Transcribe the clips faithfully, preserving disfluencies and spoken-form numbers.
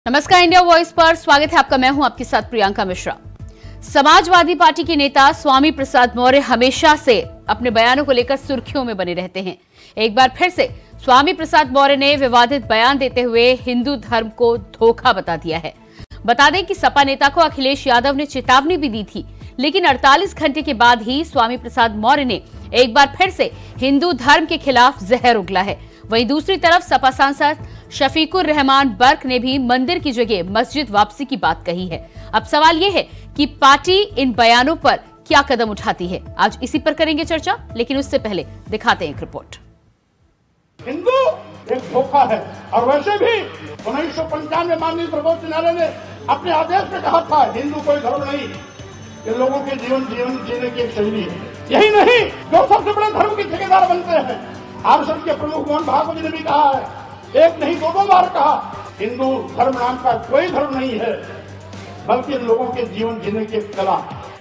नमस्कार, India voice पर स्वागत है आपका। मैं हूं आपके साथ प्रियंका मिश्रा। समाजवादी पार्टी के नेता स्वामी प्रसाद मौर्य हमेशा से अपने बयानों को लेकर सुर्खियों में बने रहते हैं। एक बार फिर से स्वामी प्रसाद मौर्य ने विवादित बयान देते हुए हिंदू धर्म को धोखा बता दिया है। बता दें कि सपा नेता को अखिलेश यादव ने चेतावनी भी दी थी, लेकिन अड़तालीस घंटे के बाद ही स्वामी प्रसाद मौर्य ने एक बार फिर से हिंदू धर्म के खिलाफ जहर उगला है। वहीं दूसरी तरफ सपा सांसद शफीकुर रहमान बर्क ने भी मंदिर की जगह मस्जिद वापसी की बात कही है। अब सवाल यह है कि पार्टी इन बयानों पर क्या कदम उठाती है। आज इसी पर करेंगे चर्चा, लेकिन उससे पहले दिखाते हैं एक रिपोर्ट। हिंदू एक धोखा है और वैसे भी उन्नीस सौ पंचानवे माननीय सर्वोच्च न्यायालय ने अपने आदेश में कहा था हिंदू कोई धर्म नहीं, ये लोगों के जीवन जीवन जीने की एक शैली है। यही नहीं, जो सबसे बड़े धर्म के ठेकेदार बनते हैं, आरएसएस के प्रमुख मोहन भागवत जी ने भी कहा है, एक नहीं दो दो बार कहा, हिंदू धर्म नाम का कोई धर्म नहीं है, बल्कि लोगों के जीवन जीने की कला।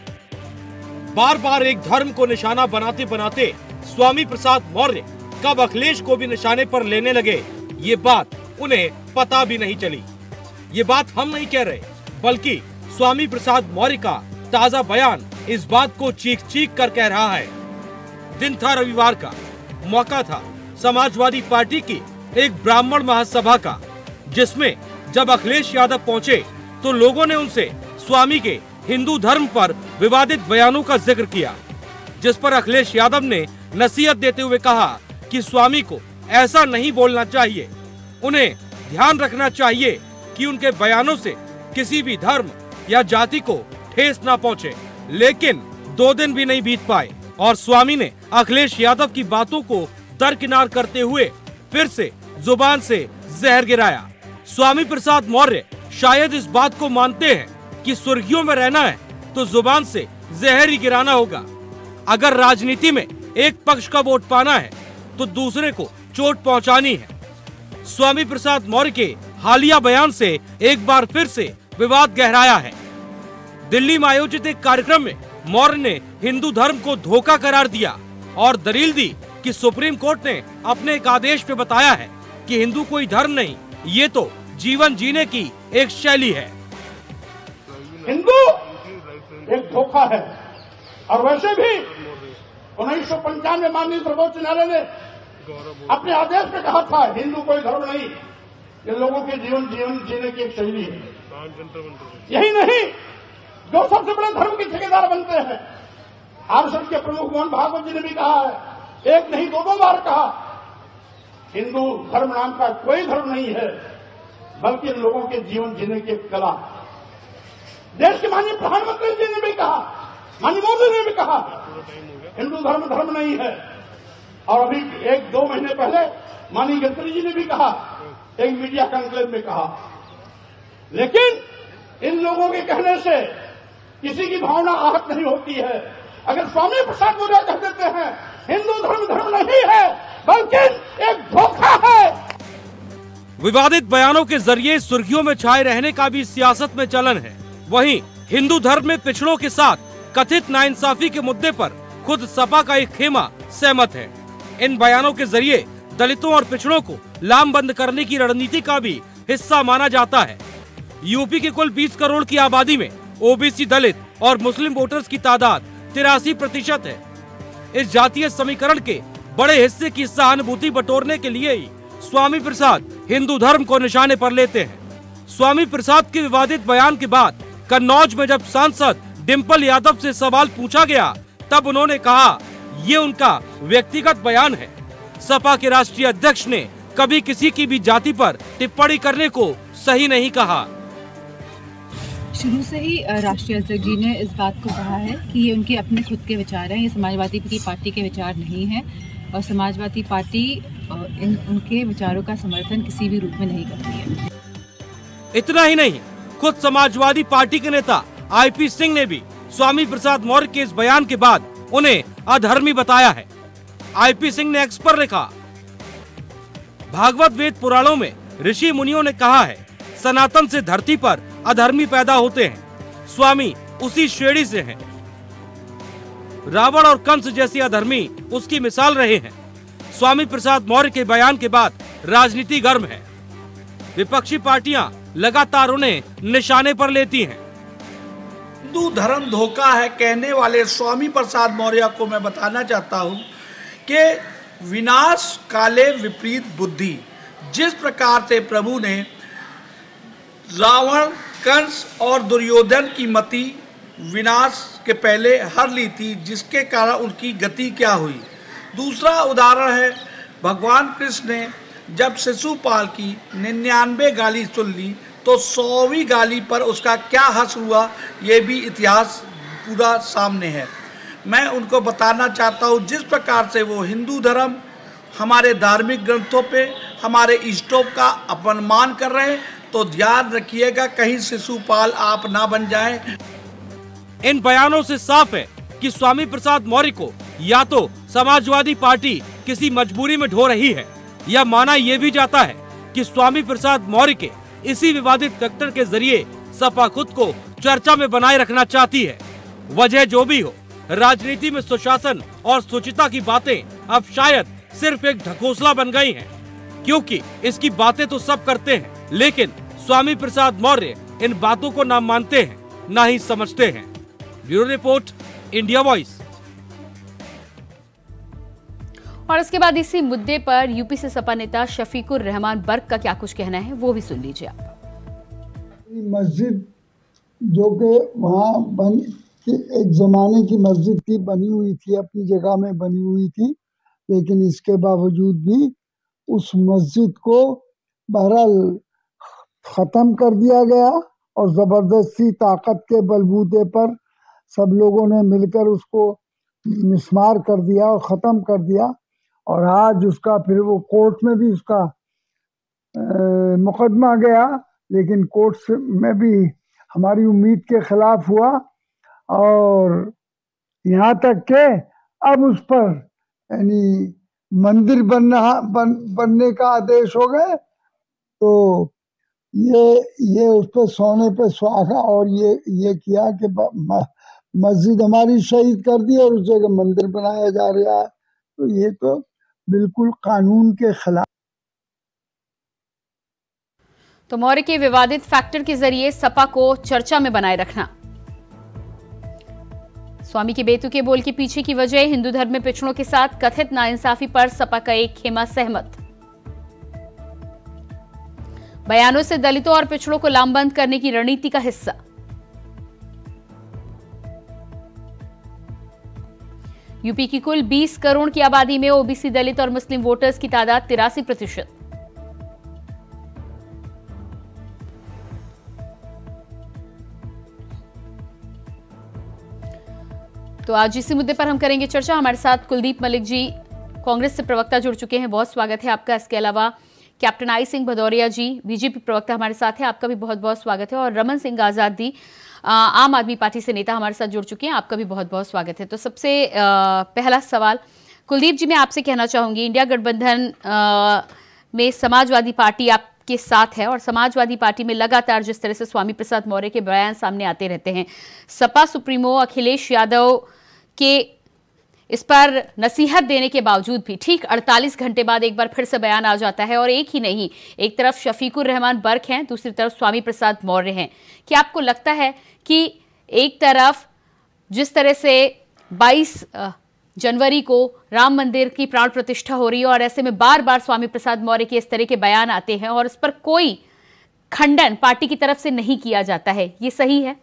बार बार एक धर्म को निशाना बनाते बनाते स्वामी प्रसाद मौर्य कब अखिलेश को भी निशाने पर लेने लगे, ये बात उन्हें पता भी नहीं चली। ये बात हम नहीं कह रहे, बल्कि स्वामी प्रसाद मौर्य का ताजा बयान इस बात को चीख चीख कर कह रहा है। दिन था रविवार का, मौका था समाजवादी पार्टी की एक ब्राह्मण महासभा का, जिसमें जब अखिलेश यादव पहुंचे तो लोगों ने उनसे स्वामी के हिंदू धर्म पर विवादित बयानों का जिक्र किया, जिस पर अखिलेश यादव ने नसीहत देते हुए कहा कि स्वामी को ऐसा नहीं बोलना चाहिए, उन्हें ध्यान रखना चाहिए कि उनके बयानों से किसी भी धर्म या जाति को ठेस ना पहुंचे। लेकिन दो दिन भी नहीं बीत पाए और स्वामी ने अखिलेश यादव की बातों को दरकिनार करते हुए फिर से जुबान से जहर गिराया। स्वामी प्रसाद मौर्य शायद इस बात को मानते हैं कि सुर्खियों में रहना है तो जुबान से जहर ही गिराना होगा। अगर राजनीति में एक पक्ष का वोट पाना है तो दूसरे को चोट पहुंचानी है। स्वामी प्रसाद मौर्य के हालिया बयान से एक बार फिर से विवाद गहराया है। दिल्ली में आयोजित एक कार्यक्रम में मौर्य ने हिंदू धर्म को धोखा करार दिया और दलील दी कि सुप्रीम कोर्ट ने अपने एक आदेश में बताया है कि हिंदू कोई धर्म नहीं, ये तो जीवन जीने की एक शैली है। हिंदू एक धोखा है और वैसे भी उन्नीस सौ पंचानवे माननीय सर्वोच्च न्यायालय ने अपने आदेश में कहा था हिंदू कोई धर्म नहीं, ये लोगों के जीवन जीवन जीने की एक शैली है। यही नहीं, जो सबसे बड़े धर्म के ठेकेदार बनते हैं, आरएसएस के प्रमुख मोहन भागवत जी ने भी कहा है, एक नहीं दो दो बार कहा, हिंदू धर्म नाम का कोई धर्म नहीं है, बल्कि लोगों के जीवन जीने की एक कला। देश के माननीय प्रधानमंत्री जी ने भी कहा, माननीय मोदी ने भी कहा, हिंदू धर्म धर्म नहीं है। और अभी एक दो महीने पहले माननीय गडकरी जी ने भी कहा, एक मीडिया कॉन्क्लेव में कहा। लेकिन इन लोगों के कहने से किसी की भावना आहत नहीं होती है। अगर स्वामी प्रसाद मौर्य कह देते हैं हिंदू धर्म धर्म नहीं है, बल्कि एक धोखा है। विवादित बयानों के जरिए सुर्खियों में छाए रहने का भी सियासत में चलन है। वहीं हिंदू धर्म में पिछड़ों के साथ कथित नाइंसाफी के मुद्दे पर खुद सपा का एक खेमा सहमत है। इन बयानों के जरिए दलितों और पिछड़ों को लामबंद करने की रणनीति का भी हिस्सा माना जाता है। यूपी के कुल बीस करोड़ की आबादी में ओबीसी, दलित और मुस्लिम वोटर्स की तादाद तिरासी प्रतिशत है। इस जातीय समीकरण के बड़े हिस्से की सहानुभूति बटोरने के लिए ही स्वामी प्रसाद हिंदू धर्म को निशाने पर लेते हैं। स्वामी प्रसाद के विवादित बयान के बाद कन्नौज में जब सांसद डिम्पल यादव से सवाल पूछा गया, तब उन्होंने कहा ये उनका व्यक्तिगत बयान है। सपा के राष्ट्रीय अध्यक्ष ने कभी किसी की भी जाति पर टिप्पणी करने को सही नहीं कहा। शुरू से ही राष्ट्रीय अध्यक्ष जी ने इस बात को कहा है कि ये उनके अपने खुद के विचार हैं, ये समाजवादी पार्टी के विचार नहीं हैं और समाजवादी पार्टी इन उनके विचारों का समर्थन किसी भी रूप में नहीं करती है। इतना ही नहीं, खुद समाजवादी पार्टी के नेता आईपी सिंह ने भी स्वामी प्रसाद मौर्य के इस बयान के बाद उन्हें अधर्मी बताया है। आईपी सिंह ने एक्स पर लिखा, भागवत वेद पुराणों में ऋषि मुनियों ने कहा है सनातन से धरती पर अधर्मी पैदा होते हैं, स्वामी उसी श्रेणी से हैं। रावण और कंस जैसे अधर्मी उसकी मिसाल रहे हैं। स्वामी प्रसाद मौर्य के बयान के बाद राजनीति गर्म है। विपक्षी पार्टियां लगातार उन्हें निशाने पर लेती हैं। हिंदू धर्म धोखा है कहने वाले स्वामी प्रसाद मौर्य को मैं बताना चाहता हूं कि विनाश काले विपरीत बुद्धि, जिस प्रकार से प्रभु ने रावण, कंस और दुर्योधन की मति विनाश के पहले हर ली थी, जिसके कारण उनकी गति क्या हुई। दूसरा उदाहरण है भगवान कृष्ण ने जब शिशुपाल की निन्यानवे गाली सुन ली तो सौवीं गाली पर उसका क्या हर्ष हुआ, ये भी इतिहास पूरा सामने है। मैं उनको बताना चाहता हूँ जिस प्रकार से वो हिंदू धर्म, हमारे धार्मिक ग्रंथों पे हमारे इष्टों का अपमान कर रहे हैं, तो ध्यान रखिएगा कहीं शिशुपाल आप ना बन जाएं। इन बयानों से साफ है कि स्वामी प्रसाद मौर्य को या तो समाजवादी पार्टी किसी मजबूरी में ढो रही है, या माना यह भी जाता है कि स्वामी प्रसाद मौर्य के इसी विवादित फैक्टर के जरिए सपा खुद को चर्चा में बनाए रखना चाहती है। वजह जो भी हो, राजनीति में सुशासन और शुचिता की बातें अब शायद सिर्फ एक ढकोसला बन गई हैं, क्योंकि इसकी बातें तो सब करते हैं, लेकिन स्वामी प्रसाद मौर्य इन बातों को ना मानते हैं ना ही समझते हैं। Bureau report, India Voice. और इसके बाद इसी मुद्दे पर यूपी से सपा नेता शफीकुर रहमान बर्क का क्या कुछ कहना है, वो भी सुन लीजिए आप। मस्जिद जो कि वहाँ बन कि एक जमाने की मस्जिद थी, बनी हुई थी, अपनी जगह में बनी हुई थी, लेकिन इसके बावजूद भी उस मस्जिद को बहरहाल ख़त्म कर दिया गया और ज़बरदस्ती ताकत के बलबूते पर सब लोगों ने मिलकर उसको मिसमार कर दिया और ख़त्म कर दिया। और आज उसका फिर वो कोर्ट में भी उसका मुकदमा गया, लेकिन कोर्ट में भी हमारी उम्मीद के खिलाफ हुआ और यहाँ तक के अब उस पर यानी मंदिर बनना बन बनने का आदेश हो गए। तो ये ये उस पर सोने पे सुहागा और ये ये किया कि मस्जिद हमारी शहीद कर दी और उस जगह मंदिर बनाया जा रहा है। तो ये तो बिल्कुल कानून के खिलाफ। तो मौर्य के विवादित फैक्टर के जरिए सपा को चर्चा में बनाए रखना। स्वामी के बेतुके बोल के पीछे की वजह हिंदू धर्म में पिछड़ों के साथ कथित नाइंसाफी पर सपा का एक खेमा सहमत। बयानों से दलितों और पिछड़ों को लामबंद करने की रणनीति का हिस्सा। यूपी की कुल बीस करोड़ की आबादी में ओबीसी, दलित और मुस्लिम वोटर्स की तादाद तिरासी प्रतिशत। तो आज इसी मुद्दे पर हम करेंगे चर्चा। हमारे साथ कुलदीप मलिक जी कांग्रेस से प्रवक्ता जुड़ चुके हैं, बहुत स्वागत है आपका। इसके अलावा captain I Singh Bhadauria ji BJP प्रवक्ता हमारे साथ हैं, आपका भी बहुत बहुत स्वागत है। और रमन सिंह आजादी आम आदमी पार्टी से नेता हमारे साथ जुड़ चुके हैं, आपका भी बहुत बहुत स्वागत है। तो सबसे पहला सवाल कुलदीप जी मैं आपसे कहना चाहूंगी, इंडिया गठबंधन में समाजवादी पार्टी आपके साथ है और समाजवादी पार्टी में लगातार जिस तरह से स्वामी प्रसाद मौर्य के बयान सामने आते रहते हैं, सपा सुप्रीमो अखिलेश यादव के इस पर नसीहत देने के बावजूद भी ठीक अड़तालीस घंटे बाद एक बार फिर से बयान आ जाता है। और एक ही नहीं, एक तरफ शफीकुर रहमान बर्क हैं, दूसरी तरफ स्वामी प्रसाद मौर्य हैं। क्या आपको लगता है कि एक तरफ जिस तरह से बाईस जनवरी को राम मंदिर की प्राण प्रतिष्ठा हो रही है और ऐसे में बार बार स्वामी प्रसाद मौर्य के इस तरह के बयान आते हैं और इस पर कोई खंडन पार्टी की तरफ से नहीं किया जाता है, ये सही है?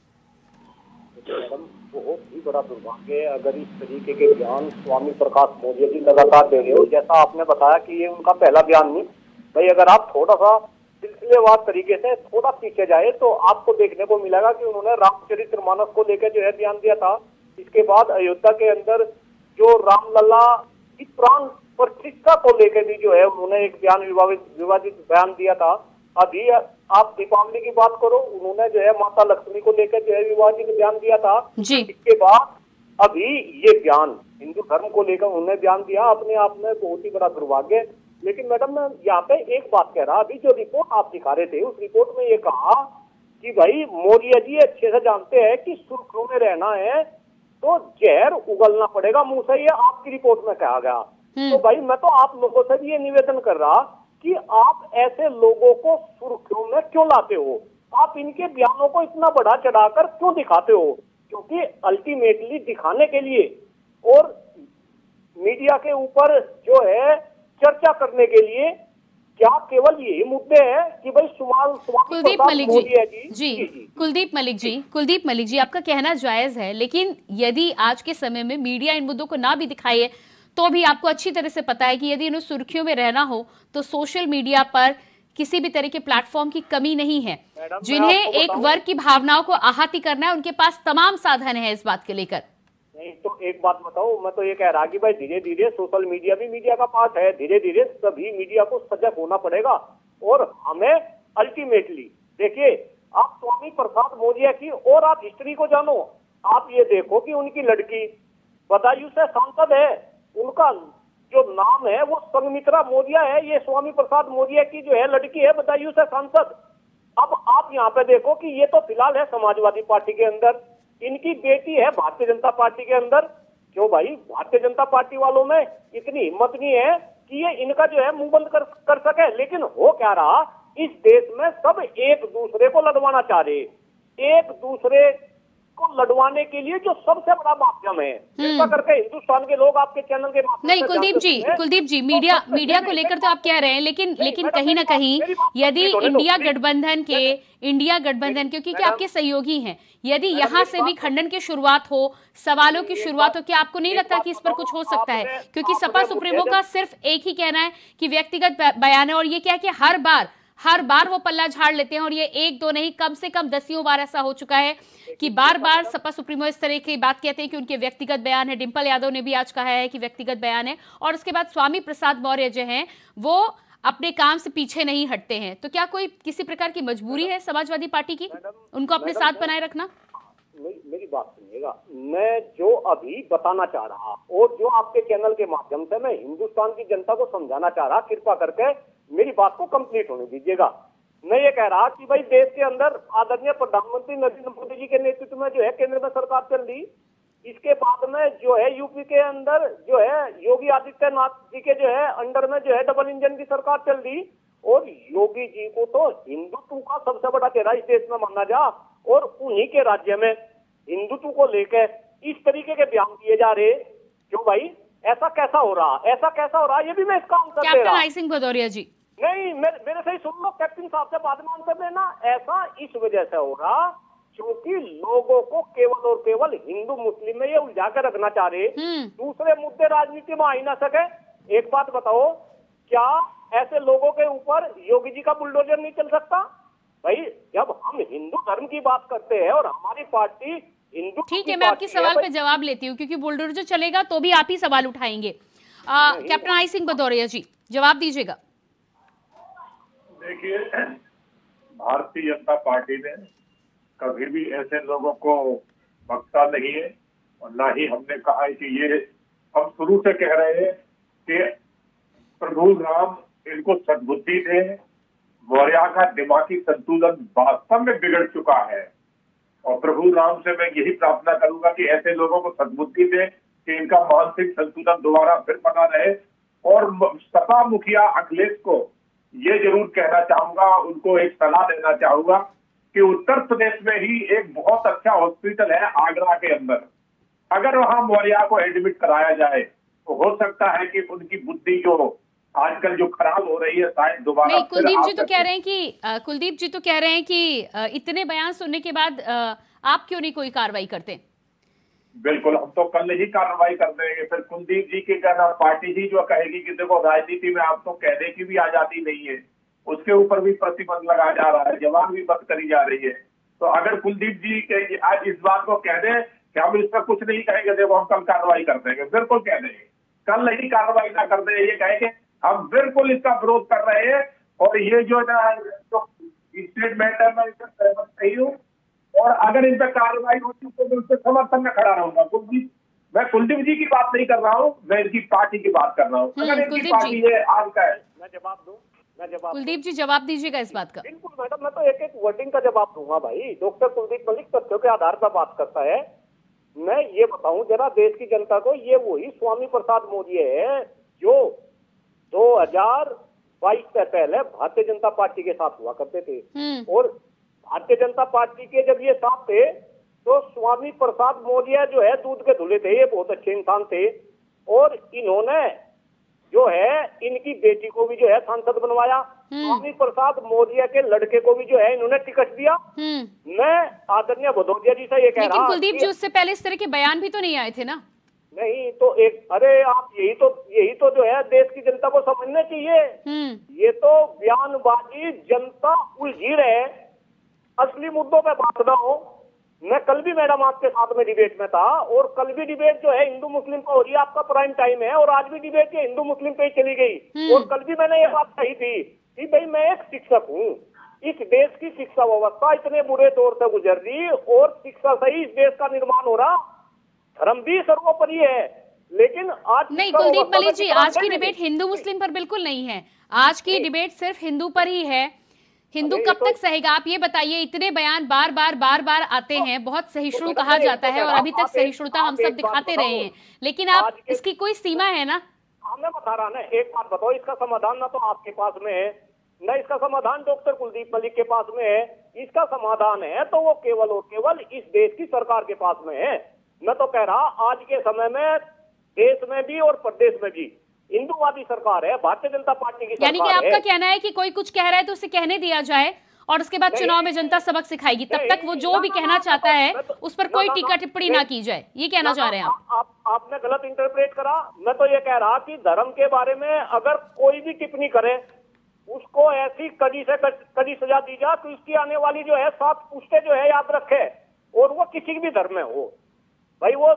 बहुत ही बड़ा दुर्भाग्य है अगर इस तरीके के बयान स्वामी प्रकाश मौर्य जी लगातार दे रहे हो। जैसा आपने बताया कि ये उनका पहला बयान नहीं भाई, अगर आप थोड़ा सा सिलसिलेवार तरीके से थोड़ा पीछे जाए तो आपको देखने को मिलेगा कि उन्होंने रामचरितमानस को लेकर जो है बयान दिया था। इसके बाद अयोध्या के अंदर जो रामलला की प्राण प्रतिष्ठा को लेकर भी जो है उन्होंने एक बयान विवादित विवादित बयान दिया था। अभी आप दीपावली की बात करो, उन्होंने जो है माता लक्ष्मी को लेकर जो है विवादित बयान दिया था जी। इसके बाद अभी ये बयान हिंदू धर्म को लेकर उन्होंने बयान दिया, अपने आप में बहुत ही बड़ा दुर्भाग्य। लेकिन मैडम मैं यहाँ पे एक बात कह रहा, अभी जो रिपोर्ट आप दिखा रहे थे उस रिपोर्ट में ये कहा कि भाई मौर्य जी अच्छे से जानते हैं कि सुर्खियों में रहना है तो जहर उगलना पड़ेगा मुंह से, ये आपकी रिपोर्ट में कहा गया। तो भाई मैं तो आप लोगों से भी ये निवेदन कर रहा कि आप ऐसे लोगों को सुर्खियों में क्यों लाते हो, आप इनके बयानों को इतना बढ़ा चढ़ाकर क्यों दिखाते हो? क्योंकि अल्टीमेटली दिखाने के लिए और मीडिया के ऊपर जो है चर्चा करने के लिए क्या केवल यही मुद्दे हैं कि भाई सुमाल कुलदीप मलिक जी जी, जी, जी, जी कुलदीप मलिक जी कुलदीप मलिक जी आपका कहना जायज है, लेकिन यदि आज के समय में मीडिया इन मुद्दों को ना भी दिखाए तो भी आपको अच्छी तरह से पता है कि यदि इन्हें सुर्खियों में रहना हो तो सोशल मीडिया पर किसी भी तरह के प्लेटफॉर्म की कमी नहीं है। जिन्हें एक वर्ग की भावनाओं को आहति करना है उनके पास तमाम साधन है इस बात के लेकर। नहीं तो एक बात बताओ, मैं तो ये कह रहा कि भाई धीरे धीरे सोशल मीडिया भी मीडिया का पार्ट है, धीरे धीरे सभी मीडिया को सजग होना पड़ेगा। और हमें अल्टीमेटली देखिए, आप स्वामी प्रसाद मौर्य की और आप हिस्ट्री को जानो, आप ये देखो कि उनकी लड़की बदायूं से सांसद है, उनका जो नाम है वो संगमित्रा मौर्य है, ये स्वामी प्रसाद मौर्य की जो है लड़की है बदायूं से सांसद। अब आप यहाँ पे देखो कि ये तो फिलहाल है समाजवादी पार्टी के अंदर, इनकी बेटी है भारतीय जनता पार्टी के अंदर। क्यों भाई, भारतीय जनता पार्टी वालों में इतनी हिम्मत नहीं है कि ये इनका जो है मुंह बंद कर, कर सके। लेकिन हो क्या रहा, इस देश में सब एक दूसरे को लड़वाना चाह रहे, एक दूसरे को लड़वाने के लिए जो सबसे बड़ा माध्यम है, ऐसा करके हिंदुस्तान के लोग आपके चैनल के माध्यम नहीं कुलदीप जी कुलदीप जी मीडिया मीडिया को लेकर तो आप कह रहे हैं, लेकिन लेकिन कहीं ना कहीं यदि इंडिया गठबंधन के इंडिया गठबंधन क्योंकि आपके सहयोगी हैं, यदि यहाँ से भी खंडन की शुरुआत हो, सवालों की शुरुआत हो, क्या आपको नहीं लगता कि इस पर कुछ हो सकता है? क्योंकि सपा सुप्रीमो का सिर्फ एक ही कहना है कि व्यक्तिगत बयान है, और ये क्या है कि हर बार हर बार वो पल्ला झाड़ लेते हैं, और ये एक दो नहीं कम से कम दसियों बार ऐसा हो चुका है कि बार बार सपा सुप्रीमो इस तरह की बात कहते हैं कि उनके व्यक्तिगत बयान है। डिंपल यादव ने भी आज कहा है कि व्यक्तिगत बयान है, और उसके बाद स्वामी प्रसाद मौर्य जो हैं वो अपने काम से पीछे नहीं हटते हैं। तो क्या कोई किसी प्रकार की मजबूरी है समाजवादी पार्टी की उनको अपने साथ बनाए रखना? मेरी, मेरी बात सुनिएगा, मैं जो अभी बताना चाह रहा और जो आपके चैनल के माध्यम से मैं हिंदुस्तान की जनता को समझाना चाह रहा, कृपा करके मेरी बात को कंप्लीट होने दीजिएगा। मैं ये कह रहा कि भाई देश के अंदर आदरणीय प्रधानमंत्री नरेंद्र मोदी जी के नेतृत्व में जो है केंद्र में सरकार चल रही, इसके बाद में जो है यूपी के अंदर जो है योगी आदित्यनाथ जी के जो है अंडर में जो है डबल इंजन की सरकार चल रही, और योगी जी को तो हिंदुत्व का सबसे बड़ा चेहरा इस देश में माना जा, और उन्हीं के राज्य में हिंदुत्व को लेकर इस तरीके के बयान दिए जा रहे। क्यों भाई, ऐसा कैसा हो रहा, ऐसा कैसा हो रहा, ये भी मैं इसका आंसर दे रहा। कैप्टन आई सिंह भदौरिया जी नहीं, मेरे, मेरे से ही सुन लो, कैप्टन साहब से बाद में आंसर देना। ऐसा इस वजह से हो रहा क्योंकि लोगों को केवल और केवल हिंदू मुस्लिम में ये उलझा कर रखना चाह रहे, दूसरे मुद्दे राजनीति में आ ही ना सके। एक बात बताओ, क्या ऐसे लोगों के ऊपर योगी जी का बुलडोजर नहीं चल सकता? भाई जब हम हिंदू धर्म की बात करते हैं और हमारी पार्टी हिंदू, ठीक है, मैं आपके सवाल पे जवाब लेती हूँ क्योंकि बुलडोजर चलेगा तो भी आप ही सवाल उठाएंगे। कैप्टन आई सिंह भदौरिया जी जवाब दीजिएगा। देखिए, भारतीय जनता पार्टी ने कभी भी ऐसे लोगों को बख्शा नहीं है, और ना ही हमने कहा है कि ये, हम शुरू से कह रहे हैं कि प्रभु राम इनको सद्बुद्धि दे। मौर्य का दिमागी संतुलन वास्तव में बिगड़ चुका है, और प्रभु राम से मैं यही प्रार्थना करूंगा कि ऐसे लोगों को सद्बुद्धि दे कि इनका मानसिक संतुलन दोबारा फिर बना रहे। और सपा मुखिया अखिलेश को ये जरूर कहना चाहूंगा, उनको एक सलाह देना चाहूंगा कि उत्तर प्रदेश में ही एक बहुत अच्छा हॉस्पिटल है आगरा के अंदर, अगर वहां मौर्य को एडमिट कराया जाए तो हो सकता है कि उनकी बुद्धि जो आजकल जो खराब हो रही है शायद दोबारा। नहीं, कुलदीप जी तो कह रहे हैं कि आ, कुलदीप जी तो कह रहे हैं कि आ, इतने बयान सुनने के बाद आ, आप क्यों नहीं कोई कार्रवाई करते? बिल्कुल, हम तो कल ही कार्रवाई कर देंगे। फिर कुलदीप जी की कहना, पार्टी ही जो कहेगी कि देखो राजनीति में आप तो कहने की भी आजादी नहीं है, उसके ऊपर भी प्रतिबंध लगाया जा रहा है, जवान भी बंद करी जा रही है। तो अगर कुलदीप जी के आज इस बात को कह दे कि हम इस पर कुछ नहीं कहेंगे, देखो हम कल कार्रवाई कर देंगे, बिल्कुल कह देंगे। कल ही कार्रवाई ना कर दे, ये कहेंगे हम बिल्कुल इसका विरोध कर रहे हैं, और ये जो स्टेटमेंट है मैं इससे सहमत नहीं हूँ, और अगर इन पर कार्रवाई होती तो मैं उसके समर्थन में खड़ा रहूंगा। कुलदीप, मैं कुलदीप जी की बात नहीं कर रहा हूँ, मैं इनकी पार्टी की बात कर रहा हूँ। अगर इनकी पार्टी है आज का है, मैं जवाब दूं, मैं जवाब कुलदीप जी जवाब दीजिएगा इस बात का। बिल्कुल मैडम, मैं तो एक एक वर्डिंग का जवाब दूंगा भाई। डॉक्टर कुलदीप मलिक तथ्यों के आधार पर बात करता है। मैं ये बताऊं जरा देश की जनता को, ये वही स्वामी प्रसाद मौर्य है जो दो हजार बाईस से पहले भारतीय जनता पार्टी के साथ हुआ करते थे। और भारतीय जनता पार्टी के जब ये साथ थे तो स्वामी प्रसाद मौर्य जो है दूध के धुले थे, ये बहुत अच्छे इंसान थे। और इन्होंने जो है इनकी बेटी को भी जो है सांसद बनवाया, स्वामी प्रसाद मौर्य के लड़के को भी जो है इन्होंने टिकट दिया। मैं आदरणीय भदौरिया जी से ये कह रहा, लेकिन कुलदीप जी उससे पहले इस तरह के बयान भी तो नहीं आए थे ना? नहीं तो एक, अरे आप यही तो यही तो जो है देश की जनता को समझना चाहिए। ये तो बयानबाजी, जनता उलझी रहे, असली मुद्दों पे बात ना हो। मैं कल भी मैडम आपके साथ में डिबेट में था और कल भी डिबेट जो है हिंदू मुस्लिम पर हो रही है, आपका प्राइम टाइम है, और आज भी डिबेट जो हिंदू मुस्लिम पे ही चली गई। और कल भी मैंने ये बात कही थी कि भाई मैं एक शिक्षक हूँ, इस देश की शिक्षा व्यवस्था इतने बुरे दौर से गुजर रही और शिक्षा से ही इस देश का निर्माण हो रहा। धर्म भी सर्वोपरि है, लेकिन आज नहीं कुलदीप मलिक जी, आज की डिबेट हिंदू मुस्लिम पर बिल्कुल नहीं है। आज की डिबेट सिर्फ हिंदू पर ही है। हिंदू कब तक सहेगा? आप ये बताइए, इतने बयान बार बार बार बार आते हैं, बहुत सहिष्णु कहा जाता है और अभी तक सहिष्णुता हम सब दिखाते रहे हैं, लेकिन आप इसकी कोई सीमा है ना? मैं बता रहा ना, एक बात बताओ, इसका समाधान ना तो आपके पास में है, न इसका समाधान डॉक्टर कुलदीप मलिक के पास में है। इसका समाधान है तो वो केवल और केवल इस देश की सरकार के पास में है। मैं तो कह रहा आज के समय में देश में भी और प्रदेश में भी हिंदूवादी सरकार है, भारतीय जनता पार्टी की सरकार है। यानी कि आपका कहना है कि कोई कुछ कह रहा है तो उसे कहने दिया जाए और उसके बाद चुनाव में जनता सबक सिखाएगी, तब तक वो जो भी कहना चाहता है उस पर कोई टीका टिप्पणी ना की जाए, ये कहना चाह रहे हैं आप? आप आपने गलत इंटरप्रेट करा। मैं तो ये कह रहा कि धर्म के बारे में अगर कोई भी टिप्पणी करे उसको ऐसी कड़ी से कड़ी सजा दी जाए कि उसकी आने वाली जो है सात पुश्ते जो है याद रखे, और वो किसी भी धर्म में हो। भाई वो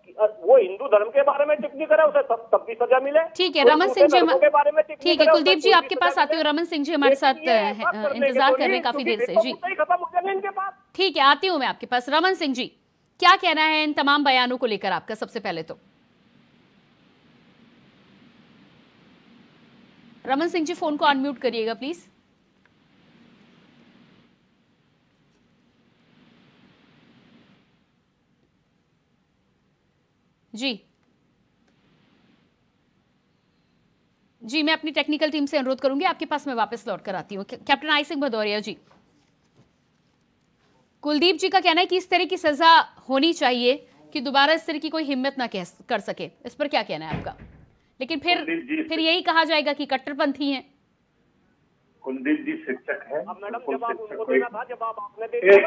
वो हिंदू धर्म के बारे में टिप्पणी करे उसे तब तब भी सजा मिले। ठीक है, रमन सिंह जी के बारे में ठीक है, कुलदीप जी आपके पास आते हो। रमन सिंह जी हमारे साथ इंतजार कर रहे हैं काफी देर से जी। ठीक है, आती हूँ मैं आपके पास। रमन सिंह जी, क्या कहना है इन तमाम बयानों को लेकर आपका? सबसे पहले तो रमन सिंह जी फोन को अनम्यूट करिएगा प्लीज। जी जी मैं अपनी टेक्निकल टीम से अनुरोध करूंगी, आपके पास मैं वापस लौट कर आती हूँ। कैप्टन आई सिंह भदौरिया जी, कुलदीप जी का कहना है कि इस तरह की सजा होनी चाहिए कि दोबारा इस तरह की कोई हिम्मत ना कह कर सके, इस पर क्या कहना है आपका? लेकिन फिर फिर यही कहा जाएगा कि कट्टरपंथी हैं। कुलदीप जी शिक्षक हैं। अब मैडम जवाब उनको देना था, जवाब आपने दे दिया।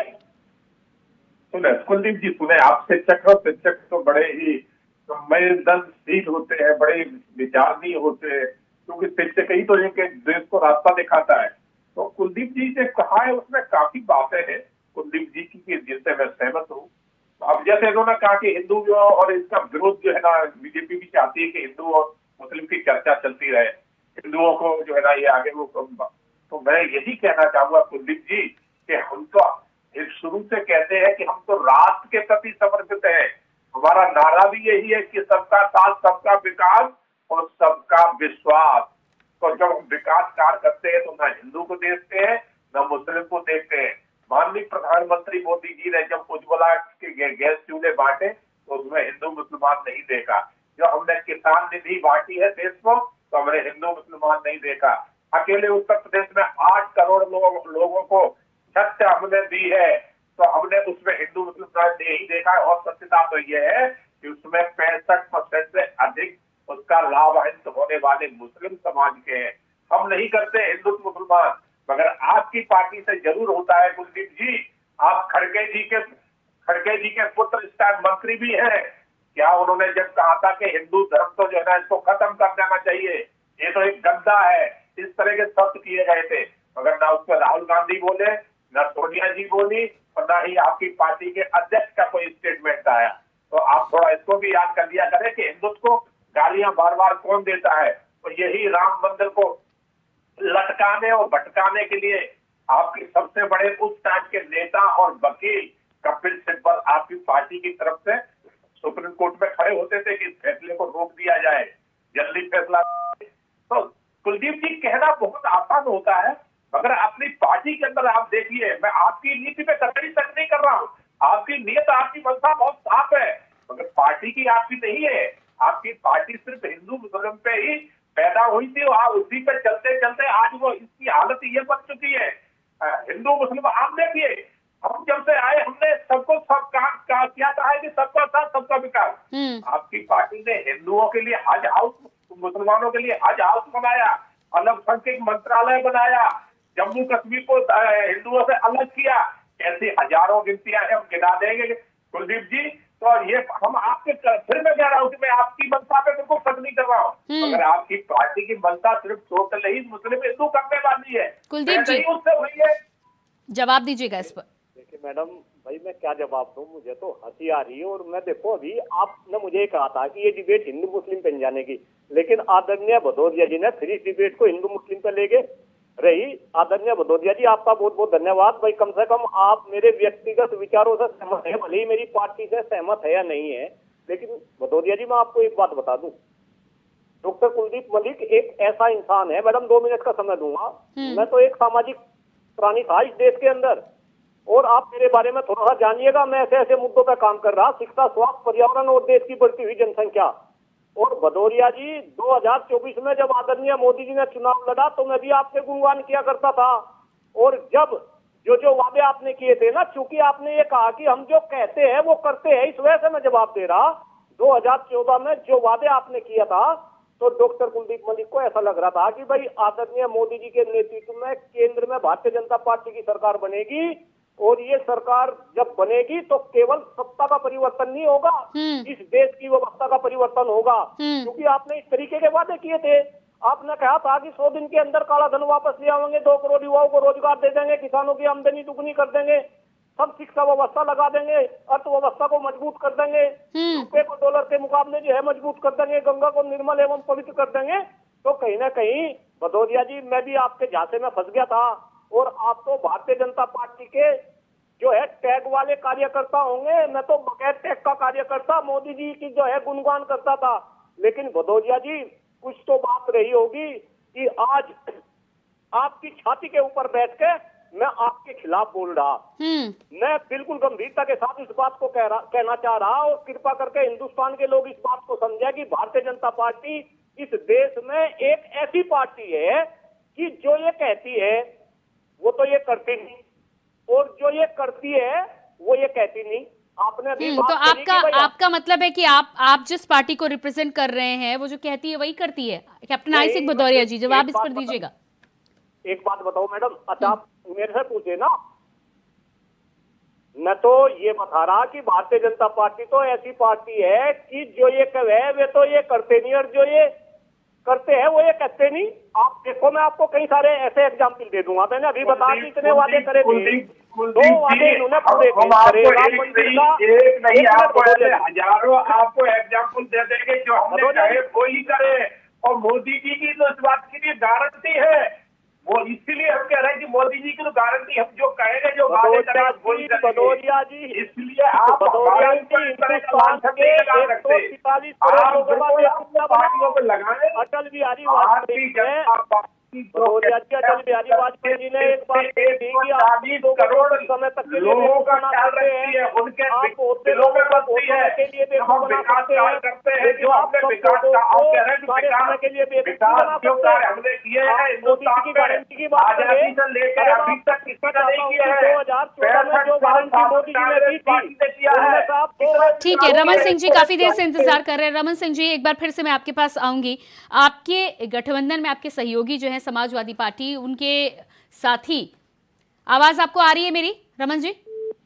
सुने कुलदीप जी, सुने, आप शिक्षक हो, शिक्षक तो बड़े ही संवेदनशील होते हैं, बड़े विचारनीय होते हैं, क्योंकि शिक्षक ही तो एक देश को रास्ता दिखाता है। तो कुलदीप जी ने कहा है उसमें काफी बातें हैं कुलदीप जी की जिससे मैं सहमत हूँ। अब जैसे इन्होंने कहा कि हिंदू जो और इसका विरोध जो है ना, बीजेपी भी चाहती है कि हिंदू और मुस्लिम की चर्चा चलती रहे, हिंदुओं को जो है ना ये आगे वो। तो मैं यही कहना चाहूंगा कुलदीप जी कि हम तो शुरू से कहते हैं कि हम तो राष्ट्र के प्रति समर्पित हैं। हमारा नारा भी यही है कि सबका साथ, सबका विकास और सबका विश्वास। तो जब हम विकास कार्य करते हैं तो न हिंदू को देखते हैं न मुस्लिम को देखते हैं। माननीय प्रधानमंत्री मोदी जी ने जब उज्ज्वला के गैस चूल्हे बांटे तो उसमें हिंदू मुसलमान नहीं देखा। जो हमने किसान निधि बांटी है देश को तो हमने हिंदू मुसलमान नहीं देखा। अकेले उत्तर प्रदेश में आठ करोड़ लोग, लोगों को छत हमने दी है तो हमने उसमें हिंदू मुसलमान नहीं देखा। और सत्यता तो यह है कि उसमें पैंसठ परसेंट से अधिक उसका लाभान्वित होने वाले मुस्लिम समाज के हैं। हम नहीं करते हिंदू मुसलमान, मगर आपकी पार्टी से जरूर होता है कुलदीप जी। आप खड़गे जी के खड़गे जी के पुत्र इस टाइम मंत्री भी हैं। क्या उन्होंने जब कहा था कि हिंदू धर्म तो जो है ना इसको खत्म कर देना चाहिए, ये तो एक गंदा है, इस तरह के शब्द किए गए थे, मगर ना उस पर राहुल गांधी बोले, ना सोनिया जी बोली और ना ही आपकी पार्टी के अध्यक्ष का कोई स्टेटमेंट आया। तो आप थोड़ा इसको भी याद कर लिया करें कि हिंदुत्व को गालियां बार बार कौन देता है। तो यही राम मंदिर को लटकाने और भटकाने के लिए आपके सबसे बड़े उस टाइम के नेता और वकील कपिल सिब्बल आपकी पार्टी की तरफ से सुप्रीम कोर्ट में खड़े होते थे कि फैसले को रोक दिया जाए, जल्दी फैसला। तो कुलदीप जी कहना बहुत आसान होता है, मगर अपनी पार्टी के अंदर आप देखिए, मैं आपकी नीति पे कतई तक नहीं कर रहा हूँ, आपकी नीयत आपकी मंशा बहुत साफ है, मगर पार्टी की आपकी नहीं है। आपकी पार्टी सिर्फ हिंदू मुस्लिम पे ही पैदा हुई थी, वहाँ उसी पे चलते चलते आज वो इसकी हालत ये बन चुकी है। हिंदू मुस्लिम आप देखिए, हम जब से आए हमने सबको सब काम का क्या कहा है कि सबका साथ सबका विकास। आपकी पार्टी ने हिंदुओं के लिए हज हाउस, मुसलमानों के लिए हज हाउस बनाया, अल्पसंख्यक मंत्रालय बनाया, जम्मू कश्मीर को हिंदुओं से अलग किया। ऐसी हजारों गिनतियां हम गिना देंगे कुलदीप जी। तो ये हम आपके फिर मैं कह रहा हूँ कि मैं आपकी मनसा पे बिल्कुल शक नहीं कर रहा हूँ, अगर आपकी पार्टी की मनसा सिर्फ टोटल ही मुस्लिम हिंदू करने वाली है, कुलदीप जी उससे हुई है। जवाब दीजिएगा इस पर। देखिए मैडम, भाई मैं क्या जवाब दूं, मुझे तो हंसी आ रही है। और मैं देखो, अभी आपने मुझे कहा था कि ये डिबेट हिंदू मुस्लिम पे जाने की, लेकिन आदरणीय भदौरिया जी ने फिर इस डिबेट को हिंदू मुस्लिम पे ले गए। रही आदरणीय भदौरिया जी, आपका बहुत बहुत धन्यवाद। भाई कम से कम आप मेरे व्यक्तिगत विचारों से सहमत है, भले ही मेरी पार्टी से सहमत है या नहीं है, लेकिन भदौरिया जी मैं आपको एक बात बता दूं, डॉक्टर कुलदीप मलिक एक ऐसा इंसान है, मैडम दो मिनट का समय दूंगा, मैं तो एक सामाजिक प्राणी था इस देश के अंदर, और आप मेरे बारे में थोड़ा सा जानिएगा। मैं ऐसे ऐसे मुद्दों पर काम कर रहा, शिक्षा, स्वास्थ्य, पर्यावरण और देश की बढ़ती हुई जनसंख्या। और भदौरिया जी दो हज़ार चौबीस में जब आदरणीय मोदी जी ने चुनाव लड़ा तो मैं भी आपके गुणगान किया करता था। और जब जो जो वादे आपने किए थे ना, चूंकि आपने ये कहा कि हम जो कहते हैं वो करते हैं, इस वजह से मैं जवाब दे रहा। दो हज़ार चौदह में जो वादे आपने किया था तो डॉक्टर कुलदीप मलिक को ऐसा लग रहा था कि भाई आदरणीय मोदी जी के नेतृत्व में केंद्र में भारतीय जनता पार्टी की सरकार बनेगी, और ये सरकार जब बनेगी तो केवल सत्ता का परिवर्तन नहीं होगा, इस देश की व्यवस्था का परिवर्तन होगा। क्योंकि आपने इस तरीके के वादे किए थे। आपने कहा था कि सौ दिन के अंदर काला धन वापस ले आएंगे, दो करोड़ युवाओं को रोजगार दे देंगे, किसानों की आमदनी दुगनी कर देंगे, सब शिक्षा व्यवस्था लगा देंगे, अर्थव्यवस्था को मजबूत कर देंगे, रुपए को डॉलर के मुकाबले जो है मजबूत कर देंगे, गंगा को निर्मल एवं पवित्र कर देंगे। तो कहीं ना कहीं भदौरिया जी, मैं भी आपके झांसे में फंस गया था। और आप तो भारतीय जनता पार्टी के जो है टैग वाले कार्यकर्ता होंगे, मैं तो बगैर टैग का कार्यकर्ता मोदी जी की जो है गुणगान करता था। लेकिन भदौरिया जी, कुछ तो बात रही होगी कि आज आपकी छाती के ऊपर बैठ के मैं आपके खिलाफ बोल रहा। मैं बिल्कुल गंभीरता के साथ इस बात को कह रहा कहना चाह रहा, और कृपा करके हिंदुस्तान के लोग इस बात को समझे कि भारतीय जनता पार्टी इस देश में एक ऐसी पार्टी है कि जो ये कहती है वो तो ये करती नहीं, और जो ये करती है वो ये कहती नहीं। आपने अभी बात तो आपका आपका मतलब है कि आप आप जिस पार्टी को रिप्रेजेंट कर रहे हैं वो जो कहती है वही करती है। कैप्टन आई सिंह भदौरिया जी, जवाब इस पर दीजिएगा। एक बात बताओ मैडम, अच्छा आप मेरे से पूछे ना, मैं तो ये बता रहा कि भारतीय जनता पार्टी तो ऐसी पार्टी है कि जो ये कहे वे तो ये करते नहीं, और जो ये करते हैं वो ये कहते नहीं। आप देखो, मैं आपको कई सारे ऐसे एग्जाम्पल दे दूंगा। मैंने अभी बताया कि इतने वादे करे थे, दो वादे इन्होंने पूरे एक नहीं, आपको हजारों आपको एग्जाम्पल दे देंगे जो हमने कहे वो ही करे। और मोदी जी की तो इस बात के लिए गारंटी है, वो इसीलिए हम कह रहे हैं कि मोदी जी की तो गारंटी, हम जो कहेंगे जो वादे करेंगे वही करेंगे। भदौरिया जी, इसलिए आप भदौरिया जी हिंदुस्तान के एक सौ पैंतालीस करोड़ लोगों को लगाए। अटल बिहारी वाजपेयी भदौरिया जी अटल बिहारी वाजपेयी जी ने एक बात कही थी कि आप दो करोड़ समय तक के लिए लोगों का ख्याल रखती है, उनके दिलों में बसती है कि हम विकास कार्य करते हैं, जो हमने विकास का आप कह रहे हैं विकास के लिए विकास जो कार्य हमने किए हैं हिंदुस्तान की गारंटी की बात आजादी से लेकर अभी तक किसी का नहीं किया है। दो हजार चौदह में जो गारंटी मोदी जी ने दी थी किया है। ठीक है रमन सिंह जी, काफी देर से इंतजार कर रहे हैं। रमन सिंह जी, एक बार फिर से मैं आपके पास आऊंगी। आपके गठबंधन में आपके सहयोगी जो है समाजवादी पार्टी, उनके साथी, आवाज आपको आ रही है मेरी रमन जी?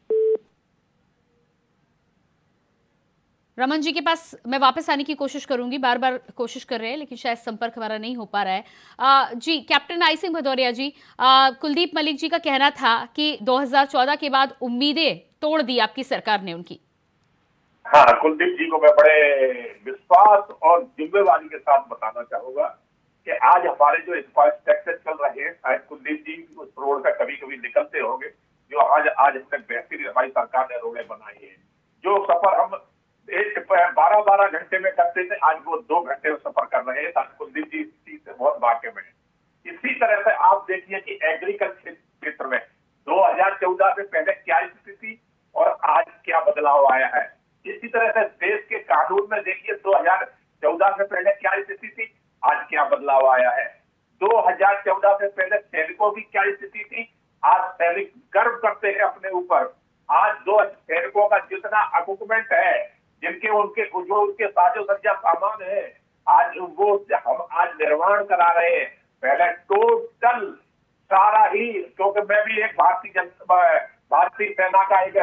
रमन जी के पास मैं वापस आने की कोशिश करूंगी, बार बार कोशिश कर रहे हैं लेकिन शायद संपर्क हमारा नहीं हो पा रहा है। आ, जी कैप्टन आई सिंह भदौरिया जी, आ, कुलदीप मलिक जी का कहना था कि दो हज़ार चौदह के बाद उम्मीदें तोड़ दी आपकी सरकार ने उनकी। हाँ, कुलदीप जी को मैं बड़े विश्वास और जिम्मेवारी के साथ बताना चाहूंगा कि आज हमारे जो इंफ्रास्ट्रक्चर चल रहे हैं, शायद कुलदीप जी उस रोड का कभी कभी निकलते होंगे, जो आज आज हमने बेहतरीन हमारी सरकार ने रोडें बनाई है। जो सफर हम एक बारह बारह घंटे में करते थे, आज वो दो घंटे में सफर कर रहे हैं। कुलदीप जी इस चीज से बहुत वाकिफ है। इसी तरह से आप देखिए कि एग्रीकल्चर क्षेत्र में दो हजार चौदह से पहले क्या स्थिति थी और आज क्या बदलाव आया है। इसी तरह से देश के कानून में देखिए दो हजार चौदह से पहले क्या स्थिति थी, आज क्या बदलाव बदलाव आया है। दो हज़ार चौदह से पहले सैनिकों की क्या स्थिति थी, आज सैनिक गर्व करते हैं अपने ऊपर। आज दो सैनिकों का जितना इक्विपमेंट है, जिनके उनके जो उनके साजो सज्जा सामान है, आज वो हम आज निर्माण करा रहे हैं। पहले टोटल सारा ही, क्योंकि मैं भी एक भारतीय जनता भारतीय सेना का एक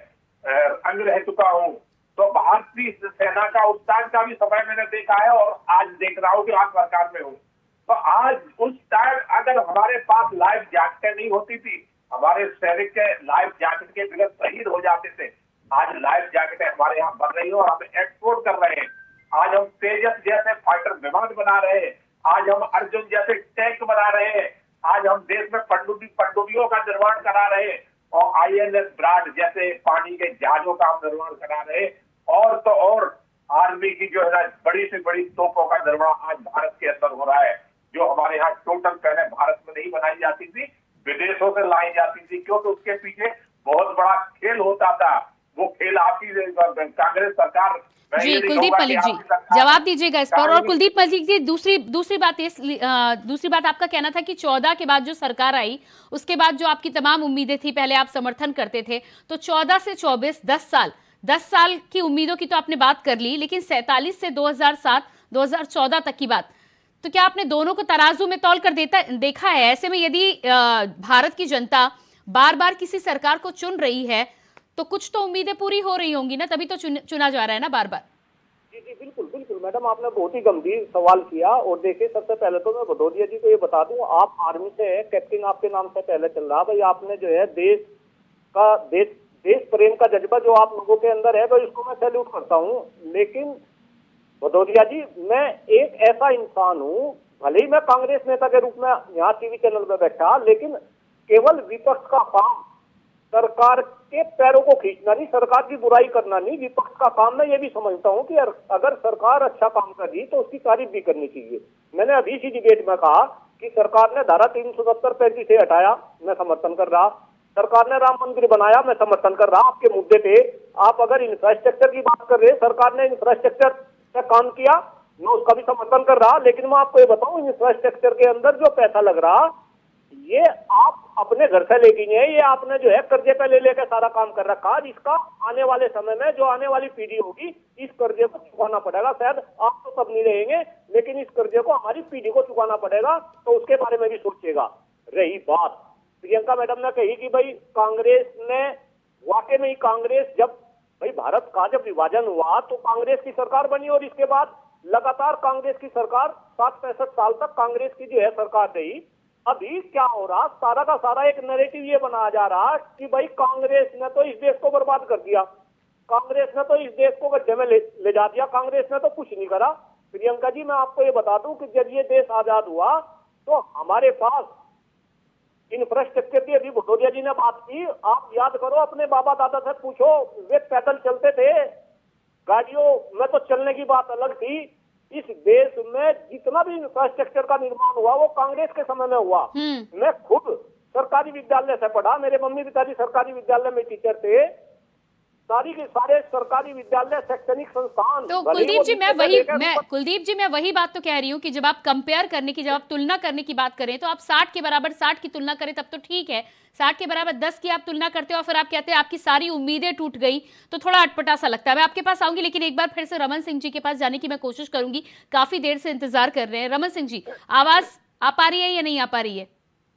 अंग रह चुका हूँ, तो भारतीय सेना का उस टाइम का भी समय मैंने देखा है और आज देख रहा हूँ कि आज सरकार में हूँ। तो आज उस टाइम अगर हमारे पास लाइफ जैकेट नहीं होती थी, हमारे सैनिक के लाइफ जैकेट के बगैर शहीद हो जाते थे। आज लाइफ जैकेट हमारे यहाँ बन रही है और हम एक्सपोर्ट कर रहे हैं। आज हम तेजस जैसे फाइटर विमान बना रहे हैं, आज हम अर्जुन जैसे टैंक बना रहे हैं, आज हम देश में पनडुब्बी पनडुब्बियों का निर्माण करा रहे हैं और आई एन एस ब्राड जैसे पानी के जहाजों का हम निर्माण करा रहे हैं। और तो और आर्मी की जो है ना बड़ी से बड़ी तोपों का निर्माण आज भारत के अंदर हो रहा है, जो हमारे यहाँ टोटल पहले भारत में नहीं बनाई जाती थी, विदेशों से लाई जाती थी, क्योंकि उसके पीछे बहुत बड़ा खेल होता था। वो खेल आपकी कांग्रेस सरकार। जी कुलदीप मलिक जी जवाब दीजिएगा इस पर। और कुलदीप मलिक जी दूसरी दूसरी बात इस दूसरी बात आपका कहना था कि चौदह के बाद जो सरकार आई उसके बाद जो आपकी तमाम उम्मीदें थी, पहले आप समर्थन करते थे, तो चौदह से चौबीस दस साल दस साल की उम्मीदों की तो आपने बात कर ली, लेकिन सैंतालीस से दो हज़ार सात दो हज़ार चौदह तक की बात, तो क्या आपने दोनों को तराजू में तौल कर देता देखा है? ऐसे में यदि भारत की जनता बार बार किसी सरकार को चुन रही है तो कुछ तो उम्मीदें पूरी हो रही होंगी ना, तभी तो चुन, चुना जा रहा है ना बार बार। जी जी बिल्कुल बिल्कुल मैडम, आपने बहुत ही गंभीर सवाल किया। और देखिए, सबसे पहले तो मैं भदौरिया जी को ये बता दूं, आप आर्मी से है, कैप्टन आपके नाम से पहले चल रहा, भाई आपने जो है देश का देश देश प्रेम का जज्बा जो आप लोगों के अंदर है, भाई उसको मैं सैल्यूट करता हूँ। लेकिन भदौरिया जी, मैं एक ऐसा इंसान हूँ, भले ही मैं कांग्रेस नेता के रूप में यहाँ टीवी चैनल पर बैठा, लेकिन केवल विपक्ष का काम सरकार के पैरों को खींचना नहीं, सरकार की बुराई करना नहीं। विपक्ष का काम मैं ये भी समझता हूँ कि अगर सरकार अच्छा काम कर रही तो उसकी तारीफ भी करनी चाहिए। मैंने अभी इसी डिबेट में कहा कि सरकार ने धारा तीन सौ सत्तर पैंतीस से हटाया, मैं समर्थन कर रहा। सरकार ने राम मंदिर बनाया, मैं समर्थन कर रहा। आपके मुद्दे पे आप अगर इंफ्रास्ट्रक्चर की बात कर रहे हैं, सरकार ने इंफ्रास्ट्रक्चर पे काम किया, मैं उसका भी समर्थन कर रहा। लेकिन मैं आपको ये बताऊं, इंफ्रास्ट्रक्चर के अंदर जो पैसा लग रहा, ये आप अपने घर से लेके नहीं है, ये आपने जो है कर्जे पे ले लेकर सारा काम कर रखा। इसका आने वाले समय में जो आने वाली पीढ़ी होगी, इस कर्जे को चुकाना पड़ेगा। शायद आप तो तब नहीं रहेंगे, लेकिन इस कर्जे को हमारी पीढ़ी को चुकाना पड़ेगा, तो उसके बारे में भी सोचिएगा। रही बात प्रियंका मैडम ने कही कि भाई कांग्रेस ने, वाकई में ही कांग्रेस, जब भाई भारत का जब विभाजन हुआ तो कांग्रेस की सरकार बनी और इसके बाद लगातार कांग्रेस की सरकार सात पैंसठ साल तक कांग्रेस की जो है सरकार रही। अभी क्या हो रहा, सारा का सारा एक नैरेटिव ये बनाया जा रहा कि भाई कांग्रेस ने तो इस देश को बर्बाद कर दिया, कांग्रेस ने तो इस देश को गड्ढे में ले, ले जा दिया, कांग्रेस ने तो कुछ नहीं करा। प्रियंका जी, मैं आपको ये बता दूं कि जब ये देश आजाद हुआ तो हमारे पास इंफ्रास्ट्रक्चर की, अभी भदौरिया जी ने बात की, आप याद करो, अपने बाबा दादा से पूछो, वे पैदल चलते थे, गाड़ियों में तो चलने की बात अलग थी। इस देश में जितना भी इंफ्रास्ट्रक्चर का निर्माण हुआ वो कांग्रेस के समय में हुआ। मैं खुद सरकारी विद्यालय से पढ़ा, मेरे मम्मी पिताजी सरकारी विद्यालय में टीचर थे, सारी के सारे सरकारी विद्यालय, शैक्षणिक संस्थान। तो कुलदीप जी मैं वही मैं कुलदीप जी मैं वही बात तो कह रही हूँ कि जब आप कंपेयर करने की, जब आप तुलना करने की बात करें, तो आप साठ के बराबर साठ की तुलना करें तब तो ठीक है, साठ के बराबर दस की आप तुलना करते हो और फिर आप कहते हैं आपकी सारी उम्मीदें टूट गई, तो थोड़ा अटपटा सा लगता है। मैं आपके पास आऊंगी, लेकिन एक बार फिर से रमन सिंह जी के पास जाने की मैं कोशिश करूंगी, काफी देर से इंतजार कर रहे हैं। रमन सिंह जी, आवाज आ पा रही है या नहीं आ पा रही है?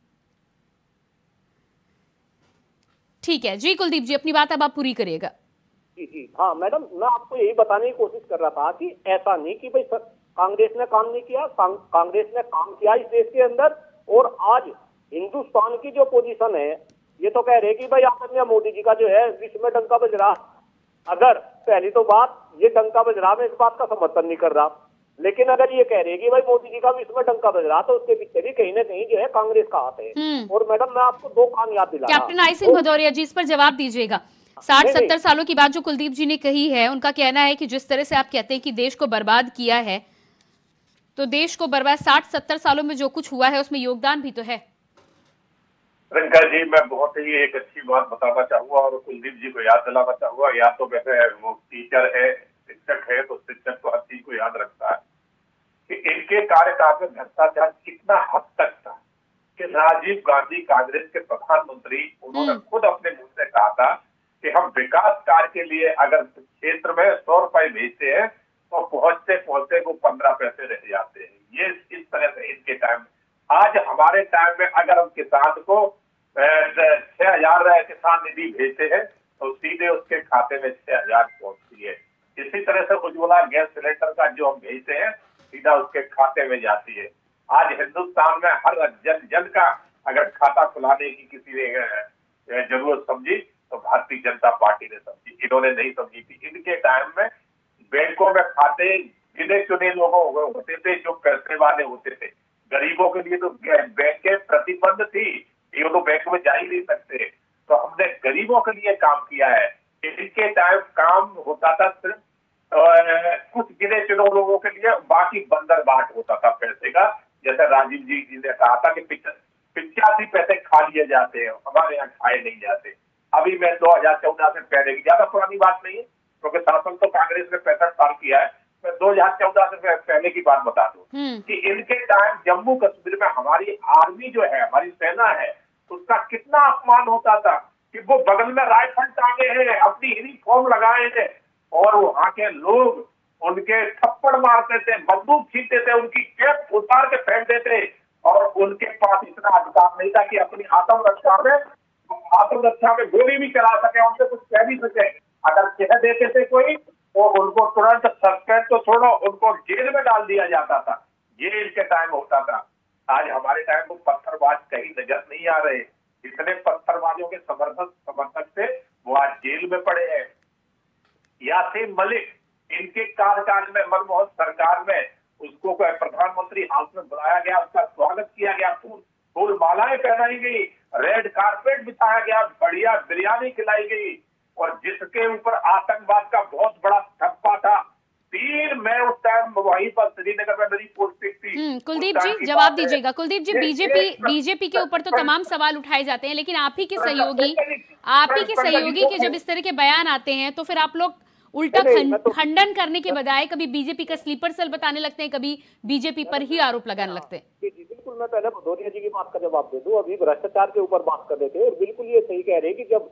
ठीक है जी, कुलदीप जी अपनी बात अब आप पूरी करिएगा। जी जी हाँ मैडम, मैं आपको यही बताने की कोशिश कर रहा था कि ऐसा नहीं कि भाई कांग्रेस ने काम नहीं किया, कांग्रेस ने काम किया इस देश के अंदर। और आज हिंदुस्तान की जो पोजीशन है, ये तो कह रहे कि भाई आदरणीय मोदी जी का जो है विश्व में डंका बज रहा। अगर पहली तो बात, ये डंका बज रहा, मैं इस बात का समर्थन नहीं कर रहा, लेकिन अगर ये कह रहे कि भाई मोदी जी का विश्व में डंका बज रहा, तो उसके पीछे भी कहीं ना कहीं जो है कांग्रेस का हाथ है। और मैडम मैं आपको दो काम याद दिला, कैप्टन आई सिंह भदौरिया जी इस पर जवाब दीजिएगा। साठ सत्तर सालों की बात जो कुलदीप जी ने कही है, उनका कहना है कि जिस तरह से आप कहते हैं कि देश को बर्बाद किया है, तो देश को बर्बाद साठ सत्तर सालों में जो कुछ हुआ है उसमें योगदान भी तो है। प्रियंका जी, मैं बहुत ही एक अच्छी बात बताना चाहूंगा और कुलदीप जी को याद दिलाना चाहूंगा। या तो वैसे वो टीचर है, शिक्षक है, तो शिक्षक को हर चीज को याद रखता है कि इनके कार्यकाल सरकार में भ्रष्टाचार कितना हद तक था कि राजीव गांधी कांग्रेस के प्रधानमंत्री, उन्होंने खुद अपने मुंह से कहा था कि हम विकास कार्य के लिए अगर क्षेत्र में सौ रुपए भेजते हैं तो पहुंचते पहुंचते को पंद्रह पैसे रह जाते हैं। ये इस तरह से इनके टाइम। आज हमारे टाइम में अगर हम किसान को छह हजार किसान निधि भेजते हैं तो सीधे उसके खाते में छह हजार पहुंचती है। इसी तरह से उज्ज्वला गैस सिलेंडर का जो हम भेजते हैं सीधा उसके खाते में जाती है। आज हिंदुस्तान में हर जन जन का अगर खाता खुलाने की किसी ने जरूरत समझी तो भारतीय जनता पार्टी ने समझी, इन्होंने नहीं समझी थी। इनके टाइम में बैंकों में खाते गिने चुने लोगों होते थे जो पैसे वाले होते थे। गरीबों के लिए तो बैंक प्रतिबंध थी, ये तो बैंक में जा ही नहीं सकते। तो हमने गरीबों के लिए काम किया है। इनके टाइम काम होता था सिर्फ कुछ गिने चुने लोगों के लिए, बाकी बंदर बाट होता था पैसे का। जैसे राजीव जी जी ने कहा था कि पिचासी पैसे खा लिए जाते हैं, हमारे यहाँ खाए नहीं जाते। अभी मैं दो हजार चौदह से पहले की, ज्यादा पुरानी बात नहीं है क्योंकि शासन तो कांग्रेस ने पैंसठ साल किया है, मैं दो हजार चौदह से पहले की बात बता दूं कि इनके टाइम जम्मू कश्मीर में हमारी आर्मी जो है, हमारी सेना है, उसका कितना अपमान होता था कि वो बगल में राइफल टांगे हैं, अपनी यूनिफॉर्म लगाए हैं और वहां के लोग उनके थप्पड़ मारते थे, बंदूक छीनते थे, उनकी कैप उतार के फेंक देते और उनके पास इतना अधिकार नहीं था कि अपनी आत्मरक्षा में आत्मरक्षा में गोली भी चला सके, उनसे कुछ कह भी सके। अगर कह देते थे कोई तो उनको तुरंत सस्पेंड तो छोड़ो, उनको जेल में डाल दिया जाता था। ये इनके टाइम होता था। आज हमारे टाइम को पत्थरबाज कहीं नजर नहीं आ रहे। इतने पत्थरबाजों के समर्थक समर्थक थे वो आज जेल में पड़े हैं। यासीन मलिक, इनके कार्यकाल में मनमोहन सरकार में उसको प्रधानमंत्री हाउस में बुलाया गया, उसका स्वागत किया गया, फूल फूल मालाएं पहनाई गई, रेड कारपेट बिछाया गया, बढ़िया बिरयानी खिलाई गई और जिसके ऊपर आतंकवाद का बहुत बड़ा ठप्पा था। तीन मैं उस टाइम वहीं पर श्रीनगर में मेरी पोस्टिंग थी। कुलदीप जी जवाब दीजिएगा। कुलदीप जी, बीजेपी बीजेपी के ऊपर तो तमाम सवाल उठाए जाते हैं, लेकिन आप ही के सहयोगी आप ही के सहयोगी के जब इस तरह के बयान आते हैं तो फिर आप लोग उल्टा खंडन करने के बजाय कभी बीजेपी का स्लीपर सेल बताने लगते हैं, कभी बीजेपी पर ही आरोप लगाने लगते हैं। बिल्कुल, मैं पहले भदौरिया जी की बात का जवाब दे दूं। अभी भ्रष्टाचार के ऊपर बात कर रहे थे और बिल्कुल ये सही कह रहे हैं कि जब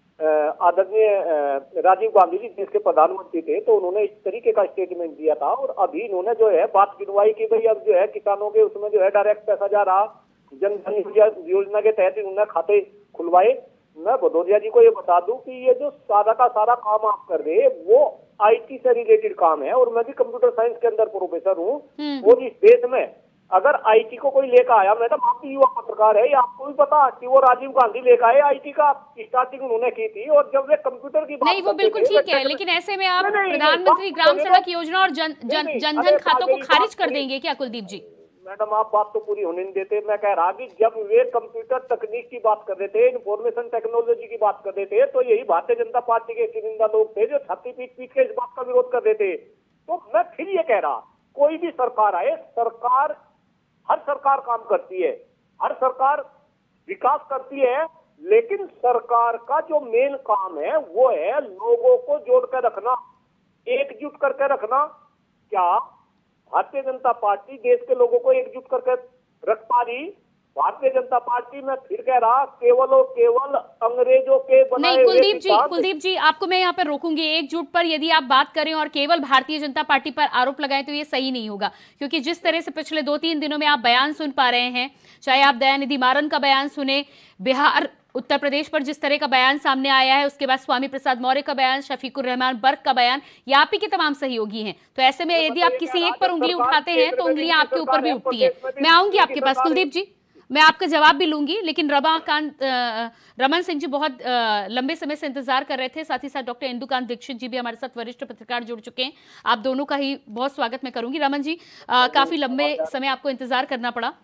आदरणीय राजीव गांधी जी देश के प्रधानमंत्री थे तो उन्होंने इस तरीके का स्टेटमेंट दिया था और अभी इन्होंने जो है बात गिनवाई कि भाई अब जो है किसानों के उसमें जो है डायरेक्ट पैसा जा रहा, जन धन योजना के तहत उन्होंने खाते खुलवाए। मैं भदौरिया जी को ये बता दूं कि ये जो सारा का सारा काम आप कर रहे हैं वो आईटी से रिलेटेड काम है और मैं भी कंप्यूटर साइंस के अंदर प्रोफेसर हूँ और इस देश में अगर आईटी को कोई लेकर आया, मैडम आप युवा पत्रकार है, आपको भी पता कि वो राजीव गांधी लेकर आए, आईटी का स्टार्टिंग उन्होंने की थी और जब वे कंप्यूटर की बात नहीं वो बिल्कुल ठीक है, लेकिन ऐसे में आप प्रधानमंत्री ग्राम सड़क योजना और जन जन जनधन खातों को खारिज कर देंगे क्या कुलदीप जी? मैडम आप बात तो पूरी होने नहीं देते। मैं कह रहा कि जब वे कंप्यूटर तकनीक की बात कर रहे थे, इंफॉर्मेशन टेक्नोलॉजी की बात कर रहे थे, तो यही भारतीय जनता पार्टी के चुनिंदा लोग थे जो छाती पीट पीट के इस बात का विरोध कर रहे थे। तो मैं फिर ये कह रहा, कोई भी सरकार आए, सरकार हर सरकार काम करती है, हर सरकार विकास करती है, लेकिन सरकार का जो मेन काम है वो है लोगों को जोड़ कर रखना, एकजुट करके रखना। क्या भारतीय जनता पार्टी देश के लोगों को एकजुट करके रख पा रही? भारतीय जनता पार्टी में फिर कह रहा केवल और केवल अंग्रेजों के बनाए नहीं कुलदीप जी कुलदीप जी आपको मैं यहाँ पर रोकूंगी। एकजुट पर यदि आप बात करें और केवल भारतीय जनता पार्टी पर आरोप लगाएं तो ये सही नहीं होगा, क्योंकि जिस तरह से पिछले दो तीन दिनों में आप बयान सुन पा रहे हैं, चाहे आप दयानिधि मारन का बयान सुने, बिहार उत्तर प्रदेश पर जिस तरह का बयान सामने आया है, उसके बाद स्वामी प्रसाद मौर्य का बयान, शफीकुर रहमान बर्क का बयान, ये आप ही के तमाम सहयोगी हैं। तो ऐसे में यदि आप किसी एक पर उंगली उठाते हैं तो उंगलियां आपके ऊपर भी उठती है। मैं आऊंगी आपके पास कुलदीप जी, मैं आपका जवाब भी लूंगी, लेकिन रमाकांत रमन सिंह जी बहुत लंबे समय से इंतजार कर रहे थे। साथ ही साथ डॉक्टर इंदुकांत दीक्षित जी भी हमारे साथ वरिष्ठ पत्रकार जुड़ चुके हैं। आप दोनों का ही बहुत स्वागत मैं करूंगी। रमन जी, आ, काफी लंबे समय आपको इंतजार करना पड़ा।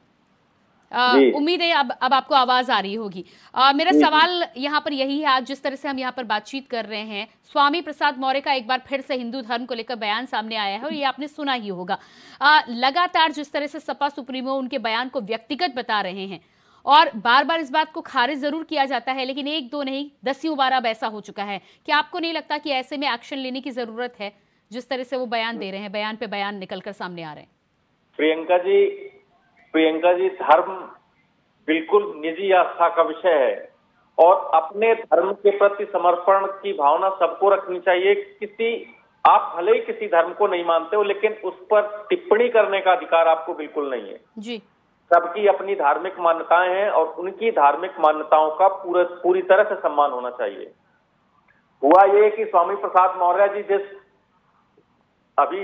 उम्मीद है अब अब आपको आवाज आ रही होगी। आ, मेरा सवाल यहाँ पर यही है, आज जिस तरह से हम यहाँ पर बातचीत कर रहे हैं, स्वामी प्रसाद मौर्य का एक बार फिर से हिंदू धर्म को लेकर बयान सामने आया है और ये आपने सुना ही होगा। आ, लगातार जिस तरह से सपा सुप्रीमो उनके बयान को व्यक्तिगत बता रहे हैं और बार बार इस बात को खारिज जरूर किया जाता है, लेकिन एक दो नहीं दसियों बार अब ऐसा हो चुका है। क्या आपको नहीं लगता कि ऐसे में एक्शन लेने की जरूरत है? जिस तरह से वो बयान दे रहे हैं, बयान पे बयान निकल कर सामने आ रहे हैं। प्रियंका जी प्रियंका जी धर्म बिल्कुल निजी आस्था का विषय है और अपने धर्म के प्रति समर्पण की भावना सबको रखनी चाहिए। किसी आप भले ही किसी धर्म को नहीं मानते हो, लेकिन उस पर टिप्पणी करने का अधिकार आपको बिल्कुल नहीं है जी। सबकी अपनी धार्मिक मान्यताएं हैं और उनकी धार्मिक मान्यताओं का पूरा पूरी तरह से सम्मान होना चाहिए। हुआ ये कि स्वामी प्रसाद मौर्य जी जिस अभी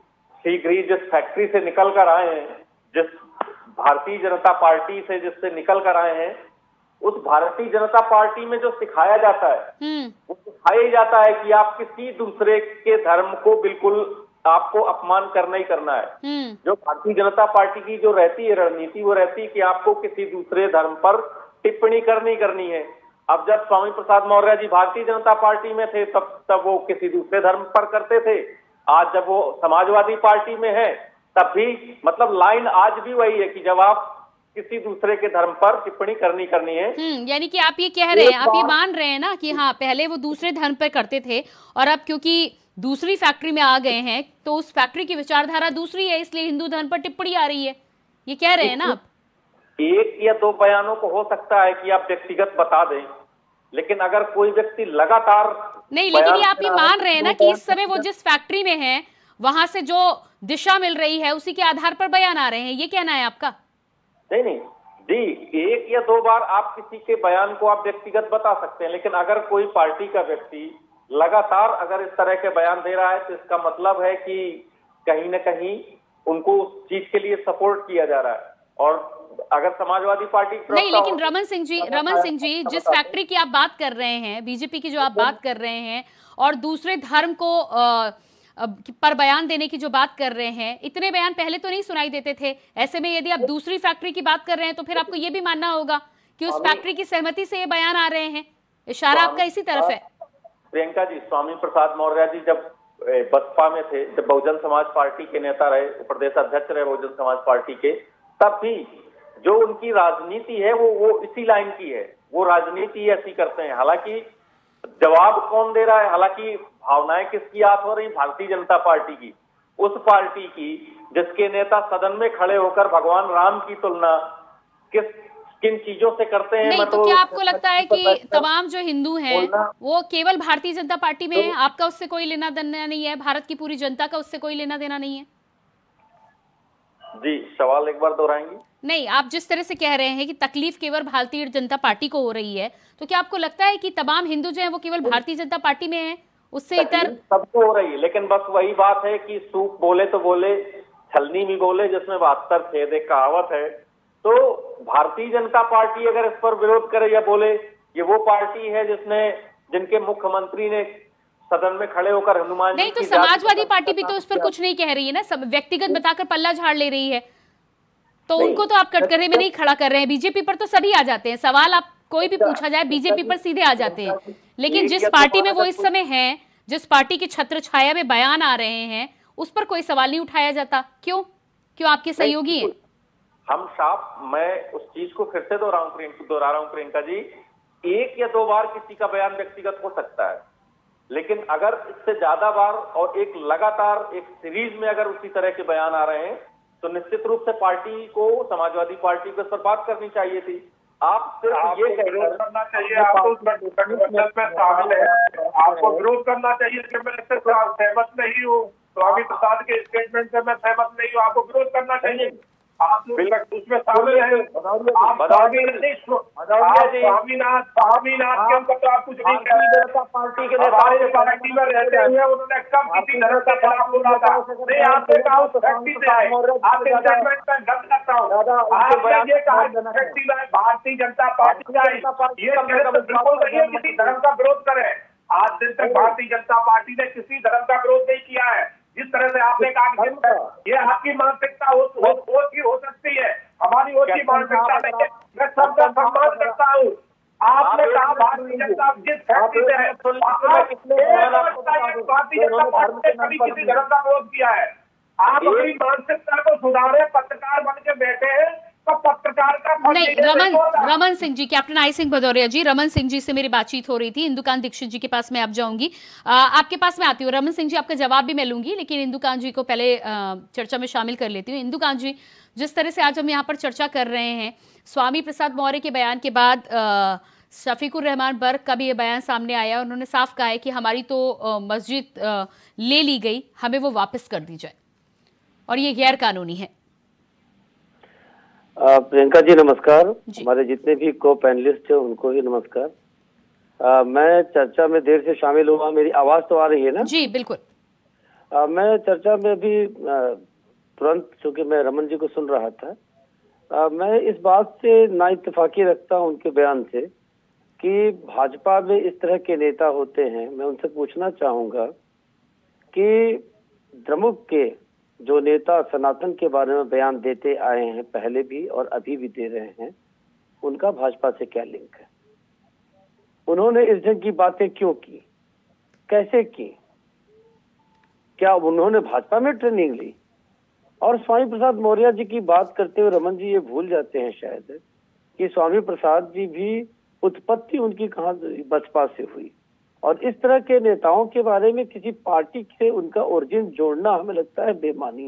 शीघ्र ही जिस फैक्ट्री से निकल कर आए हैं, जिस भारतीय जनता पार्टी से जिससे निकल कर आए हैं, उस भारतीय जनता पार्टी में जो सिखाया जाता है वो सिखाया ही जाता है कि आप किसी दूसरे के धर्म को बिल्कुल आपको अपमान करना ही करना है। जो भारतीय जनता पार्टी की जो रहती है रणनीति वो रहती है कि आपको किसी दूसरे धर्म पर टिप्पणी करनी करनी है। अब जब स्वामी प्रसाद मौर्य जी भारतीय जनता पार्टी में थे तब तब वो किसी दूसरे धर्म पर करते थे। आज जब वो समाजवादी पार्टी में है तब भी मतलब लाइन आज भी वही है कि जब आप किसी दूसरे के धर्म पर टिप्पणी करनी करनी है। हम्म यानी कि आप ये कह रहे हैं, आप ये मान रहे हैं ना कि हाँ पहले वो दूसरे धर्म पर करते थे और अब क्योंकि दूसरी फैक्ट्री में आ गए हैं तो उस फैक्ट्री की विचारधारा दूसरी है, इसलिए हिंदू धर्म पर टिप्पणी आ रही है, ये कह रहे हैं ना आप? एक या दो बयानों को हो सकता है कि आप व्यक्तिगत बता दें, लेकिन अगर कोई व्यक्ति लगातार नहीं, लेकिन ये आप ये मान रहे हैं ना कि इस समय वो जिस फैक्ट्री में है वहां से जो दिशा मिल रही है उसी के आधार पर बयान आ रहे हैं, ये कहना है आपका? नहीं नहीं जी, एक या दो बार आप किसी के बयान को आप व्यक्तिगत बता सकते हैं, लेकिन अगर कोई पार्टी का व्यक्ति लगातार अगर इस तरह के बयान दे रहा है तो इसका मतलब है कि कहीं न कहीं उनको उस चीज के लिए सपोर्ट किया जा रहा है। और अगर समाजवादी पार्टी नहीं, लेकिन रमन सिंह जी रमन सिंह जी जिस फैक्ट्री की आप बात कर रहे हैं, बीजेपी की जो आप बात कर रहे हैं और दूसरे धर्म को आ, पर बयान देने की जो बात कर रहे हैं, इतने बयान पहले तो नहीं सुनाई देते थे। ऐसे में यदि आप दूसरी फैक्ट्री की बात कर रहे हैं तो फिर आपको ये भी मानना होगा कि उस फैक्ट्री की सहमति से ये बयान आ रहे हैं। इशारा आपका इसी तरफ है। प्रियंका जी, स्वामी प्रसाद मौर्य जी जब बसपा में थे, जब बहुजन समाज पार्टी के नेता रहे, प्रदेश अध्यक्ष रहे बहुजन समाज पार्टी के, तब भी जो उनकी राजनीति है वो वो इसी लाइन की है, वो राजनीति ऐसी करते हैं। हालांकि जवाब कौन दे रहा है, हालांकि भावनाएं किसकी याद हो रही, भारतीय जनता पार्टी की, उस पार्टी की जिसके नेता सदन में खड़े होकर भगवान राम की तुलना किस किन चीजों से करते हैं। नहीं, तो क्या आपको लगता है कि तमाम जो हिंदू हैं वो केवल भारतीय जनता पार्टी में है? आपका उससे कोई लेना देना नहीं है? भारत की पूरी जनता का उससे कोई लेना देना नहीं है? जी, सवाल एक बार दोहराएंगे? नहीं, आप जिस तरह से कह रहे हैं कि तकलीफ केवल भारतीय जनता पार्टी को हो रही है, तो क्या आपको लगता है कि तमाम हिंदू जो है वो केवल भारतीय जनता पार्टी में है, उससे इतर सबको हो रही है? लेकिन बस वही बात है कि सूप बोले तो बोले, छलनी भी बोले, जिसमें बहत्तर छेद एक कहावत है। तो भारतीय जनता पार्टी अगर इस पर विरोध करे या बोले, ये वो पार्टी है जिसने जिनके मुख्यमंत्री ने सदन में खड़े होकर हनुमान नहीं, तो समाजवादी पार्टी भी तो उस पर कुछ नहीं कह रही है ना, सब व्यक्तिगत बताकर पल्ला झाड़ ले रही है, तो उनको तो आप कटघरे में नहीं खड़ा कर रहे हैं। बीजेपी पर तो सभी आ जाते हैं, सवाल आप कोई भी पूछा जाए बीजेपी पर सीधे आ जाते हैं, लेकिन जिस पार्टी में वो इस समय है, जिस पार्टी की छत्र छाया में बयान आ रहे हैं, उस पर कोई सवाल नहीं उठाया जाता। क्यों क्यों आपके सहयोगी हैं? हम साफ, मैं उस चीज को फिर से दोहराऊं दोहरा रहा हूं प्रियंका जी, एक या दो बार किसी का बयान व्यक्तिगत हो सकता है, लेकिन अगर इससे ज्यादा बार और एक लगातार एक सीरीज में अगर उसी तरह के बयान आ रहे हैं तो निश्चित रूप से पार्टी को, समाजवादी पार्टी को इस पर बात करनी चाहिए थी। आप सिर्फ ये विरोध करना चाहिए, आपको उसमें शामिल है, आपको विरोध करना चाहिए कि मैं इससे सहमत नहीं हूँ, स्वामी प्रसाद के स्टेटमेंट से मैं सहमत नहीं हूँ, आपको विरोध करना चाहिए। आप उसमें शामिल है, आप स्वामीनाथ स्वामीनाथ के अंदर तो आप कुछ नहीं करेंगे। पार्टी के नेता पार्टी में रहते हुए उन्होंने कब किसी धर्म के खिलाफ बोला था? नहीं, आपने कहा उस व्यक्ति से आए, आप स्टेटमेंट में गलत करता हूँ। आपने ये कहा व्यक्ति में भारतीय जनता पार्टी का ये बिल्कुल नहीं है किसी धर्म का विरोध करे। आज दिन तक भारतीय जनता पार्टी ने किसी धर्म का विरोध नहीं किया है। जिस तरह से आपने कहा ये आपकी मानसिकता हो, हो, हो, की हो सकती है, हमारी ओर की मानसिकता नहीं है। मैं सबका सम्मान करता हूँ। आपने कहा भारतीय जनता जिस फैक्ट्री से है, भारतीय जनता पार्टी ने कभी किसी धर्म का विरोध किया है? आप अपनी मानसिकता को सुधारे, पत्रकार बन के बैठे हैं, तो पत्रकारिता नहीं, रमन रमन सिंह जी, कैप्टन आई सिंह भदौरिया जी, रमन सिंह जी से मेरी बातचीत हो रही थी। इंदुकांत दीक्षित जी के पास मैं अब जाऊंगी, आ, आपके पास मैं आती हूँ। रमन सिंह जी, आपका जवाब भी मैं लूंगी, लेकिन इंदुकांत जी को पहले आ, चर्चा में शामिल कर लेती हूँ। इंदुकांत जी, जिस तरह से आज हम यहाँ पर चर्चा कर रहे हैं, स्वामी प्रसाद मौर्य के बयान के बाद शफीकुर रहमान बर्क का भी ये बयान सामने आया। उन्होंने साफ कहा है कि हमारी तो मस्जिद ले ली गई, हमें वो वापस कर दी जाए और ये गैर कानूनी है। प्रियंका जी नमस्कार, हमारे जितने भी को पैनलिस्ट हैं उनको भी नमस्कार। आ, मैं चर्चा में देर से शामिल हुआ, मेरी आवाज तो आ रही है ना? जी बिल्कुल। आ, मैं चर्चा में भी तुरंत, चूंकि मैं रमन जी को सुन रहा था, आ, मैं इस बात से ना इत्तेफाकी रखता हूं उनके बयान से कि भाजपा में इस तरह के नेता होते हैं। मैं उनसे पूछना चाहूंगा कि द्रमुक के जो नेता सनातन के बारे में बयान देते आए हैं पहले भी और अभी भी दे रहे हैं, उनका भाजपा से क्या लिंक है? उन्होंने इस ढंग की बातें क्यों की, कैसे की? क्या उन्होंने भाजपा में ट्रेनिंग ली? और स्वामी प्रसाद मौर्य जी की बात करते हुए रमन जी ये भूल जाते हैं शायद कि स्वामी प्रसाद जी भी उत्पत्ति उनकी कहाँ बसपा से हुई, और इस तरह के नेताओं के बारे में किसी पार्टी से उनका ओरिजिन जोड़ना हमें लगता है बेमानी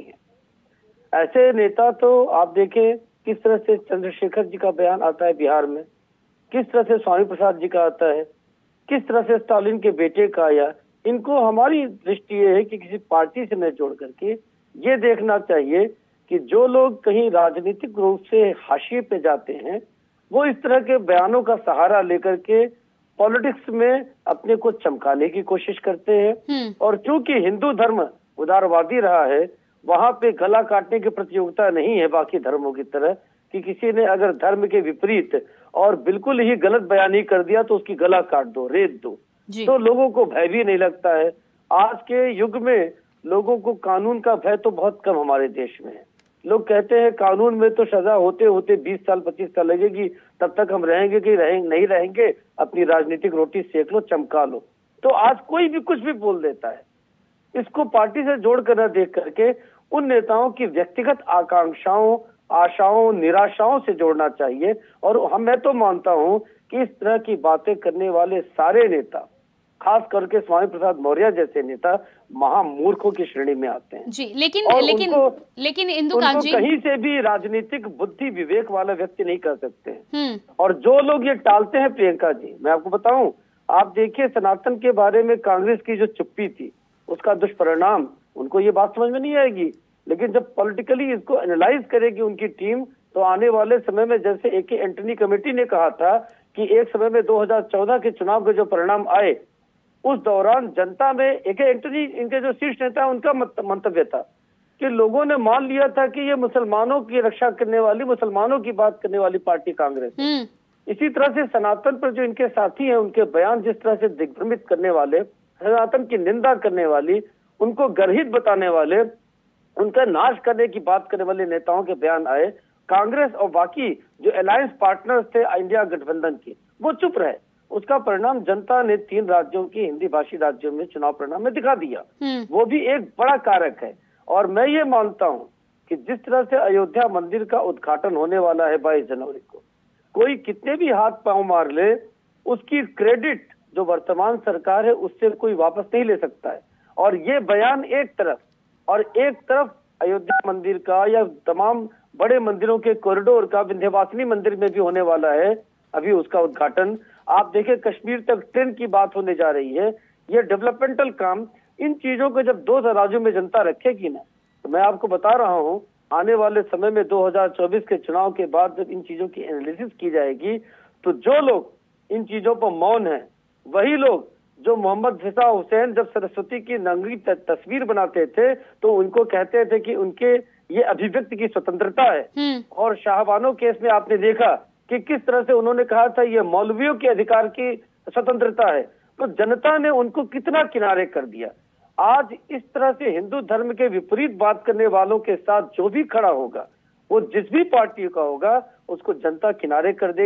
है। ऐसे नेता तो आप देखें किस तरह से चंद्रशेखर जी का बयान आता है बिहार में, किस तरह से स्वामी प्रसाद जी का आता है, किस तरह से स्टालिन के बेटे का आया। इनको हमारी दृष्टि ये है कि किसी पार्टी से न जोड़ करके ये देखना चाहिए कि जो लोग कहीं राजनीतिक रूप से हाशिए पे जाते हैं वो इस तरह के बयानों का सहारा लेकर के पॉलिटिक्स में अपने को चमकाने की कोशिश करते हैं। और चूंकि हिंदू धर्म उदारवादी रहा है, वहां पे गला काटने की प्रतियोगिता नहीं है बाकी धर्मों की तरह कि किसी ने अगर धर्म के विपरीत और बिल्कुल ही गलत बयानी कर दिया तो उसकी गला काट दो, रेत दो, तो लोगों को भय भी नहीं लगता है। आज के युग में लोगों को कानून का भय तो बहुत कम हमारे देश में है। लोग कहते हैं कानून में तो सजा होते होते बीस साल पच्चीस साल लगेगी, तब तक हम रहेंगे कि रहेंगे नहीं रहेंगे, अपनी राजनीतिक रोटी सेक लो, चमका लो। तो आज कोई भी कुछ भी बोल देता है। इसको पार्टी से जोड़ कर न देख करके उन नेताओं की व्यक्तिगत आकांक्षाओं, आशाओं, निराशाओं से जोड़ना चाहिए। और हम मैं तो मानता हूं कि इस तरह की बातें करने वाले सारे नेता, खास करके स्वामी प्रसाद मौर्य जैसे नेता, महामूर्खों की श्रेणी में आते हैं। जी, लेकिन और लेकिन उनको, लेकिन इंदुकांत जी कहीं से भी राजनीतिक बुद्धि विवेक वाला व्यक्ति नहीं कर सकते हैं। हम्म और जो लोग ये टालते हैं, प्रियंका जी मैं आपको बताऊं, आप देखिए सनातन के बारे में कांग्रेस की जो चुप्पी थी उसका दुष्परिणाम, उनको ये बात समझ में नहीं आएगी। लेकिन जब पॉलिटिकली इसको एनालाइज करेगी उनकी टीम, तो आने वाले समय में, जैसे ए के एंटनी कमेटी ने कहा था कि एक समय में दो हजार चौदह के चुनाव के जो परिणाम आए उस दौरान जनता में, एक एंटनी इनके जो शीर्ष नेता उनका मंतव्य था कि लोगों ने मान लिया था कि ये मुसलमानों की रक्षा करने वाली, मुसलमानों की बात करने वाली पार्टी कांग्रेस है। इसी तरह से सनातन पर जो इनके साथी हैं, उनके बयान जिस तरह से दिग्भ्रमित करने वाले, सनातन की निंदा करने वाली, उनको गर्हित बताने वाले, उनका नाश करने की बात करने वाले नेताओं के बयान आए, कांग्रेस और बाकी जो अलायंस पार्टनर्स थे इंडिया गठबंधन की, वो चुप रहे। उसका परिणाम जनता ने तीन राज्यों की हिंदी भाषी राज्यों में चुनाव परिणाम में दिखा दिया। वो भी एक बड़ा कारक है। और मैं ये मानता हूं कि जिस तरह से अयोध्या मंदिर का उद्घाटन होने वाला है बाईस जनवरी को, कोई कितने भी हाथ पांव मार ले, उसकी क्रेडिट जो वर्तमान सरकार है उससे कोई वापस नहीं ले सकता है। और ये बयान एक तरफ, और एक तरफ अयोध्या मंदिर का या तमाम बड़े मंदिरों के कॉरिडोर का, विंध्यवासिनी मंदिर में भी होने वाला है अभी उसका उद्घाटन। आप देखें कश्मीर तक ट्रेन की बात होने जा रही है। ये डेवलपमेंटल काम, इन चीजों को जब दो राज्यों में जनता रखेगी ना, तो मैं आपको बता रहा हूं आने वाले समय में दो हजार चौबीस के चुनाव के बाद जब इन चीजों की एनालिसिस की जाएगी, तो जो लोग इन चीजों पर मौन है वही लोग जो मोहम्मद फिजा हुसैन जब सरस्वती की नंगी तस्वीर बनाते थे तो उनको कहते थे कि उनके ये अभिव्यक्ति की स्वतंत्रता है। और शाहबानो केस में आपने देखा कि किस तरह से उन्होंने कहा था ये मौलवियों के अधिकार की स्वतंत्रता है, तो जनता ने उनको कितना किनारे कर दिया। आज इस तरह से हिंदू धर्म के विपरीत बात करने वालों के साथ जो भी खड़ा होगा, वो जिस भी पार्टी का होगा, उसको जनता किनारे कर देगी।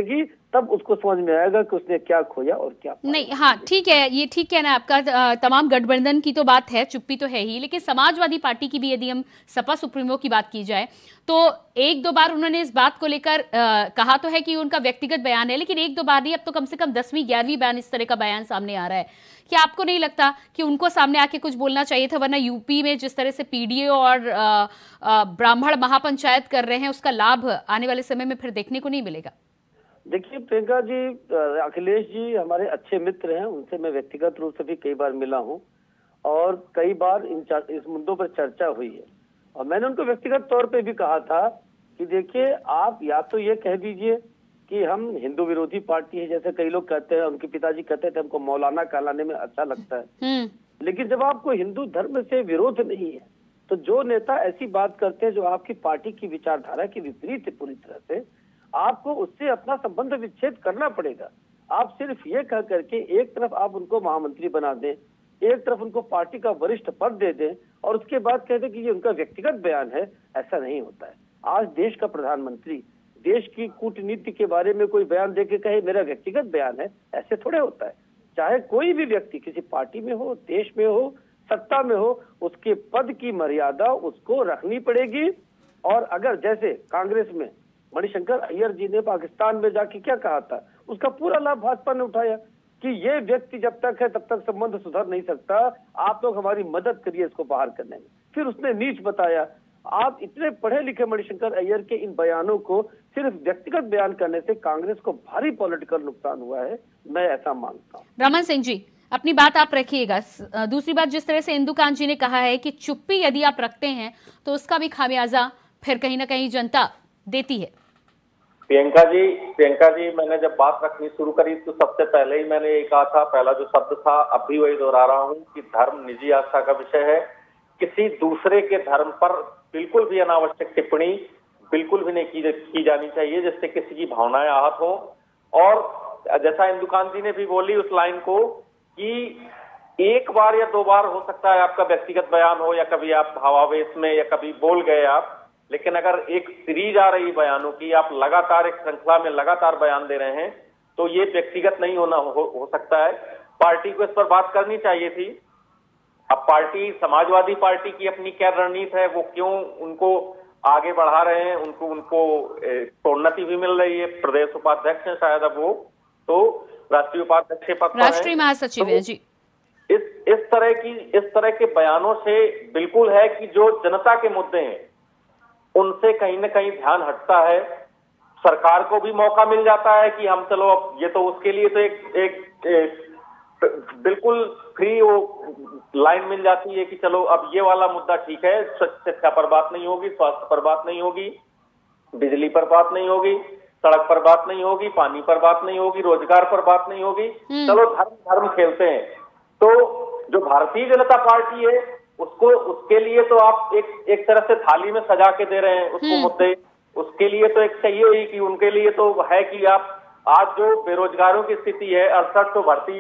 तब उसको समझ में आएगा कि उसने क्या खोया और क्या पाया। नहीं, हाँ ठीक है, ये ठीक कहना है आपका। तमाम गठबंधन की तो बात है, चुप्पी तो है ही, लेकिन समाजवादी पार्टी की भी यदि हम सपा सुप्रीमो की बात की जाए तो एक दो बार उन्होंने इस बात को लेकर कहा तो है कि उनका व्यक्तिगत बयान है, लेकिन एक दो बार नहीं, अब तो कम से कम दसवीं ग्यारहवीं बयान इस तरह का बयान सामने आ रहा है। क्या आपको नहीं लगता कि उनको सामने आके कुछ बोलना चाहिए था? वरना यूपी में जिस तरह से पीडीए और ब्राह्मण महापंचायत कर रहे हैं, उसका लाभ आने वाले समय में फिर देखने को नहीं मिलेगा। देखिए प्रियंका जी, अखिलेश जी हमारे अच्छे मित्र हैं, उनसे मैं व्यक्तिगत रूप से भी कई बार मिला हूं और कई बार इन इस मुद्दों पर चर्चा हुई है। और मैंने उनको व्यक्तिगत तौर पे भी कहा था कि देखिए, आप या तो ये कह दीजिए कि हम हिंदू विरोधी पार्टी है, जैसे कई लोग कहते हैं, उनके पिताजी कहते थे हमको मौलाना कहलाने में अच्छा लगता है, लेकिन जब आपको हिंदू धर्म से विरोध नहीं है तो जो नेता ऐसी बात करते हैं जो आपकी पार्टी की विचारधारा के विपरीत है पूरी तरह से, आपको उससे अपना संबंध विच्छेद करना पड़ेगा। आप सिर्फ ये कह करके एक तरफ आप उनको महामंत्री बना दें, एक तरफ उनको पार्टी का वरिष्ठ पद दे दें और उसके बाद कह दें कि ये उनका व्यक्तिगत बयान है, ऐसा नहीं होता है। आज देश का प्रधानमंत्री देश की कूटनीति के बारे में कोई बयान दे के कहे मेरा व्यक्तिगत बयान है, ऐसे थोड़े होता है। चाहे कोई भी व्यक्ति किसी पार्टी में हो, देश में हो, सत्ता में हो, उसके पद की मर्यादा उसको रखनी पड़ेगी। और अगर जैसे कांग्रेस में मणिशंकर अय्यर जी ने पाकिस्तान में जाके क्या कहा था, उसका पूरा लाभ भाजपा ने उठाया कि ये व्यक्ति जब तक है तब तक संबंध सुधर नहीं सकता, आप लोग हमारी मदद करिए इसको बाहर करने में। फिर उसने नीच बताया। आप इतने पढ़े लिखे मणिशंकर अय्यर के इन बयानों को सिर्फ व्यक्तिगत बयान करने से कांग्रेस को भारी पॉलिटिकल नुकसान हुआ है, मैं ऐसा मानता हूँ। रमन सिंह जी, अपनी बात आप रखिएगा। दूसरी बात, जिस तरह से इंदुकांत जी ने कहा है कि चुप्पी यदि आप रखते हैं तो उसका भी खामियाजा फिर कहीं ना कहीं जनता देती है। प्रियंका जी प्रियंका जी मैंने जब बात रखनी शुरू करी तो सबसे पहले ही मैंने ये कहा था, पहला जो शब्द था अब भी वही दोहरा रहा हूँ कि धर्म निजी आस्था का विषय है। किसी दूसरे के धर्म पर बिल्कुल भी अनावश्यक टिप्पणी बिल्कुल भी नहीं की, की जानी चाहिए जिससे किसी की भावनाएं आहत हो। और जैसा इंदुकांत जी ने भी बोली उस लाइन को कि एक बार या दो बार हो सकता है आपका व्यक्तिगत बयान हो या कभी आप भावावेश में या कभी बोल गए आप, लेकिन अगर एक सीरीज आ रही बयानों की, आप लगातार एक श्रृंखला में लगातार बयान दे रहे हैं तो ये व्यक्तिगत नहीं होना हो, हो सकता है। पार्टी को इस पर बात करनी चाहिए थी। अब पार्टी, समाजवादी पार्टी की अपनी क्या रणनीति है, वो क्यों उनको आगे बढ़ा रहे हैं, उनको उनको प्रोन्नति भी मिल रही है। प्रदेश उपाध्यक्ष है शायद अब वो, तो राष्ट्रीय उपाध्यक्ष पद पर राष्ट्रीय महासचिव है जी। इस इस तरह की इस तरह के बयानों से बिल्कुल है कि जो जनता के मुद्दे हैं उनसे कहीं ना कहीं ध्यान हटता है। सरकार को भी मौका मिल जाता है कि हम चलो अब ये तो उसके लिए तो एक एक, एक बिल्कुल फ्री वो लाइन मिल जाती है कि चलो अब ये वाला मुद्दा ठीक है, शिक्षा पर बात नहीं होगी, स्वास्थ्य पर बात नहीं होगी, बिजली पर बात नहीं होगी, सड़क पर बात नहीं होगी, पानी पर बात नहीं होगी, रोजगार पर बात नहीं होगी, चलो धर्म धर्म खेलते हैं। तो जो भारतीय जनता पार्टी है उसको, उसके लिए तो आप एक एक तरह से थाली में सजा के दे रहे हैं उसको मुद्दे। उसके लिए तो एक चाहिए ही कि उनके लिए तो है कि आप आज जो बेरोजगारों की स्थिति है, अड़सठ तो भर्ती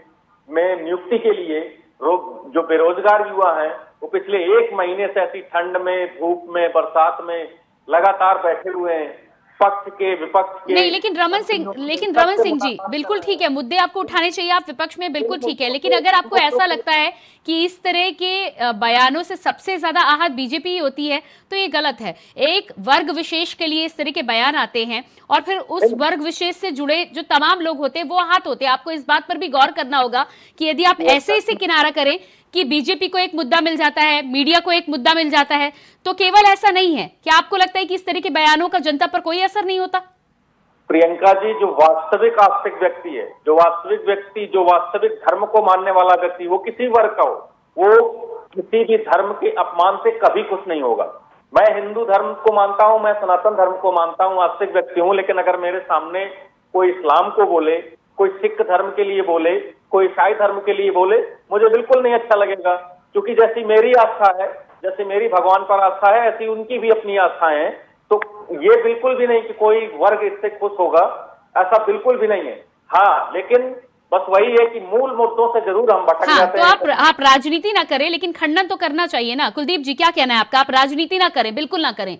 में नियुक्ति के लिए जो बेरोजगार युवा हैं वो पिछले एक महीने से ऐसी ठंड में, धूप में, बरसात में लगातार बैठे हुए हैं, पक्ष के विपक्ष के। नहीं, लेकिन रमन सिंह लेकिन रमन सिंह जी बिल्कुल ठीक है, मुद्दे आपको उठाने चाहिए, आप विपक्ष में बिल्कुल ठीक है, लेकिन अगर आपको ऐसा लगता है कि इस तरह के बयानों से सबसे ज्यादा आहत बीजेपी होती है तो ये गलत है। एक वर्ग विशेष के लिए इस तरह के बयान आते हैं और फिर उस वर्ग विशेष से जुड़े जो तमाम लोग होते हैं वो आहत होते हैं। आपको इस बात पर भी गौर करना होगा कि यदि आप ऐसे इसे किनारा करें कि बीजेपी को एक मुद्दा मिल जाता है, मीडिया को एक मुद्दा मिल जाता है, तो केवल ऐसा नहीं है। क्या आपको लगता है कि इस तरह के बयानों का जनता पर कोई असर नहीं होता? प्रियंका जी, जो वास्तविक आस्तिक व्यक्ति है, जो वास्तविक व्यक्ति, जो वास्तविक धर्म को मानने वाला व्यक्ति, वो किसी वर्ग का हो, वो किसी भी धर्म के अपमान से कभी खुश नहीं होगा। मैं हिंदू धर्म को मानता हूं, मैं सनातन धर्म को मानता हूं, आस्तिक व्यक्ति हूं, लेकिन अगर मेरे सामने कोई इस्लाम को बोले, कोई सिख धर्म के लिए बोले, कोई ईसाई धर्म के लिए बोले, मुझे बिल्कुल नहीं अच्छा लगेगा। क्योंकि जैसी मेरी आस्था है, जैसे मेरी भगवान पर आस्था है, ऐसी उनकी भी अपनी आस्था है। तो ये बिल्कुल भी नहीं कि कोई वर्ग इससे खुश होगा, ऐसा बिल्कुल भी नहीं है। हाँ, लेकिन बस वही है कि मूल मुद्दों से जरूर हम भटक हाँ, जाते तो हैं। आप आप राजनीति ना करें, लेकिन खंडन तो करना चाहिए ना। कुलदीप जी, क्या कहना है आपका? आप राजनीति ना करें, बिल्कुल ना करें,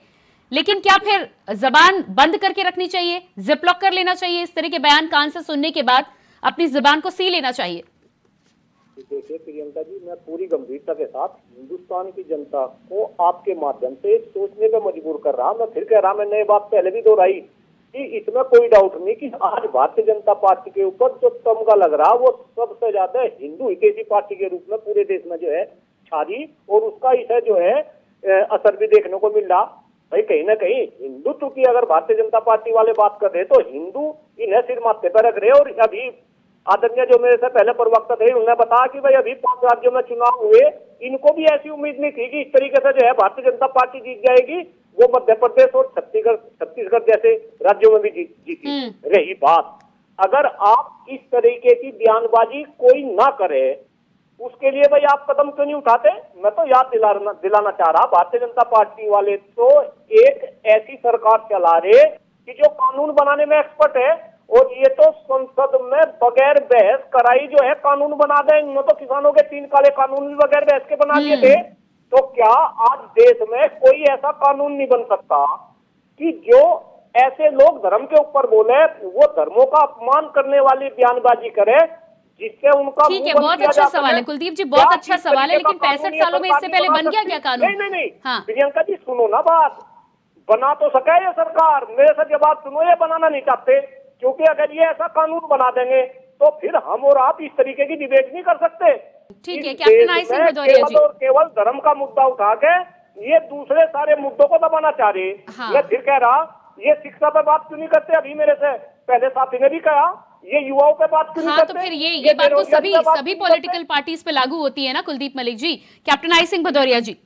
लेकिन क्या फिर जबान बंद करके रखनी चाहिए, जिप लॉक कर लेना चाहिए, इस तरह के बयान कान से सुनने के बाद अपनी जबान को सी लेना चाहिए? देखिए प्रियंका जी, मैं पूरी गंभीरता के साथ हिंदुस्तान की जनता को आपके माध्यम से सोचने पर मजबूर कर रहा। मैं फिर कह रहा, मैंने ये बात पहले भी दोहराई कि इसमें कोई डाउट नहीं कि आज भारतीय जनता पार्टी के ऊपर जो तमगा लग रहा वो सबसे ज्यादा हिंदू हितैषी पार्टी के रूप में पूरे देश में जो है छा रही, और उसका इसे जो है असर भी देखने को मिल रहा। भाई कहीं ना कहीं हिंदुत्व की अगर भारतीय जनता पार्टी वाले बात कर रहे तो हिंदू इन्हें सिर माथे पर रख रहे। और अभी आदरणीय जो मेरे से पहले प्रवक्ता थे उन्होंने बताया कि भाई अभी पांच राज्यों में चुनाव हुए, इनको भी ऐसी उम्मीद नहीं थी कि इस तरीके से जो है भारतीय जनता पार्टी जीत जाएगी। वो मध्य प्रदेश और छत्तीसगढ़ छत्तीसगढ़ जैसे राज्यों में भी जीत जीती। रही बात, अगर आप इस तरीके की बयानबाजी कोई ना करे उसके लिए भाई आप कदम क्यों नहीं उठाते? मैं तो याद दिलाना दिलाना चाह रहा, भारतीय जनता पार्टी वाले तो एक ऐसी सरकार चला रहे कि जो कानून बनाने में एक्सपर्ट है, और ये तो संसद में बगैर बहस कराई जो है कानून बना दें। इन्होंने तो किसानों के तीन काले कानून भी बगैर बहस के बना दिए थे। तो क्या आज देश में कोई ऐसा कानून नहीं बन सकता कि जो ऐसे लोग धर्म के ऊपर बोले, वो धर्मों का अपमान करने वाली बयानबाजी करे जिससे उनका? ठीक है, बहुत अच्छा सवाल है कुलदीप जी, बहुत अच्छा सवाल है, लेकिन पैंसठ सालों में इससे पहले बन गया क्या कानून? नहीं नहीं नहीं हाँ। प्रियंका जी सुनो ना, बात बना तो सके ये सरकार, मेरे से जवाब सुनो, ये बनाना नहीं चाहते, क्योंकि अगर ये ऐसा कानून बना देंगे तो फिर हम और आप इस तरीके की डिबेट नहीं कर सकते। ठीक है, कैप्टन आई सिंह भदौरिया जी, और केवल धर्म का मुद्दा उठा के ये दूसरे सारे मुद्दों को दबाना चाह रहे। हाँ। मैं फिर कह रहा, ये शिक्षा पे बात क्यों नहीं करते? अभी मेरे से पहले साथी ने भी कहा, ये युवाओं पे बात क्यों नहीं हाँ, करते? तो फिर ये ये बात तो सभी सभी पॉलिटिकल पार्टीज पे लागू होती है ना Kuldeep Malik ji. Captain I Singh Bhadauria ji,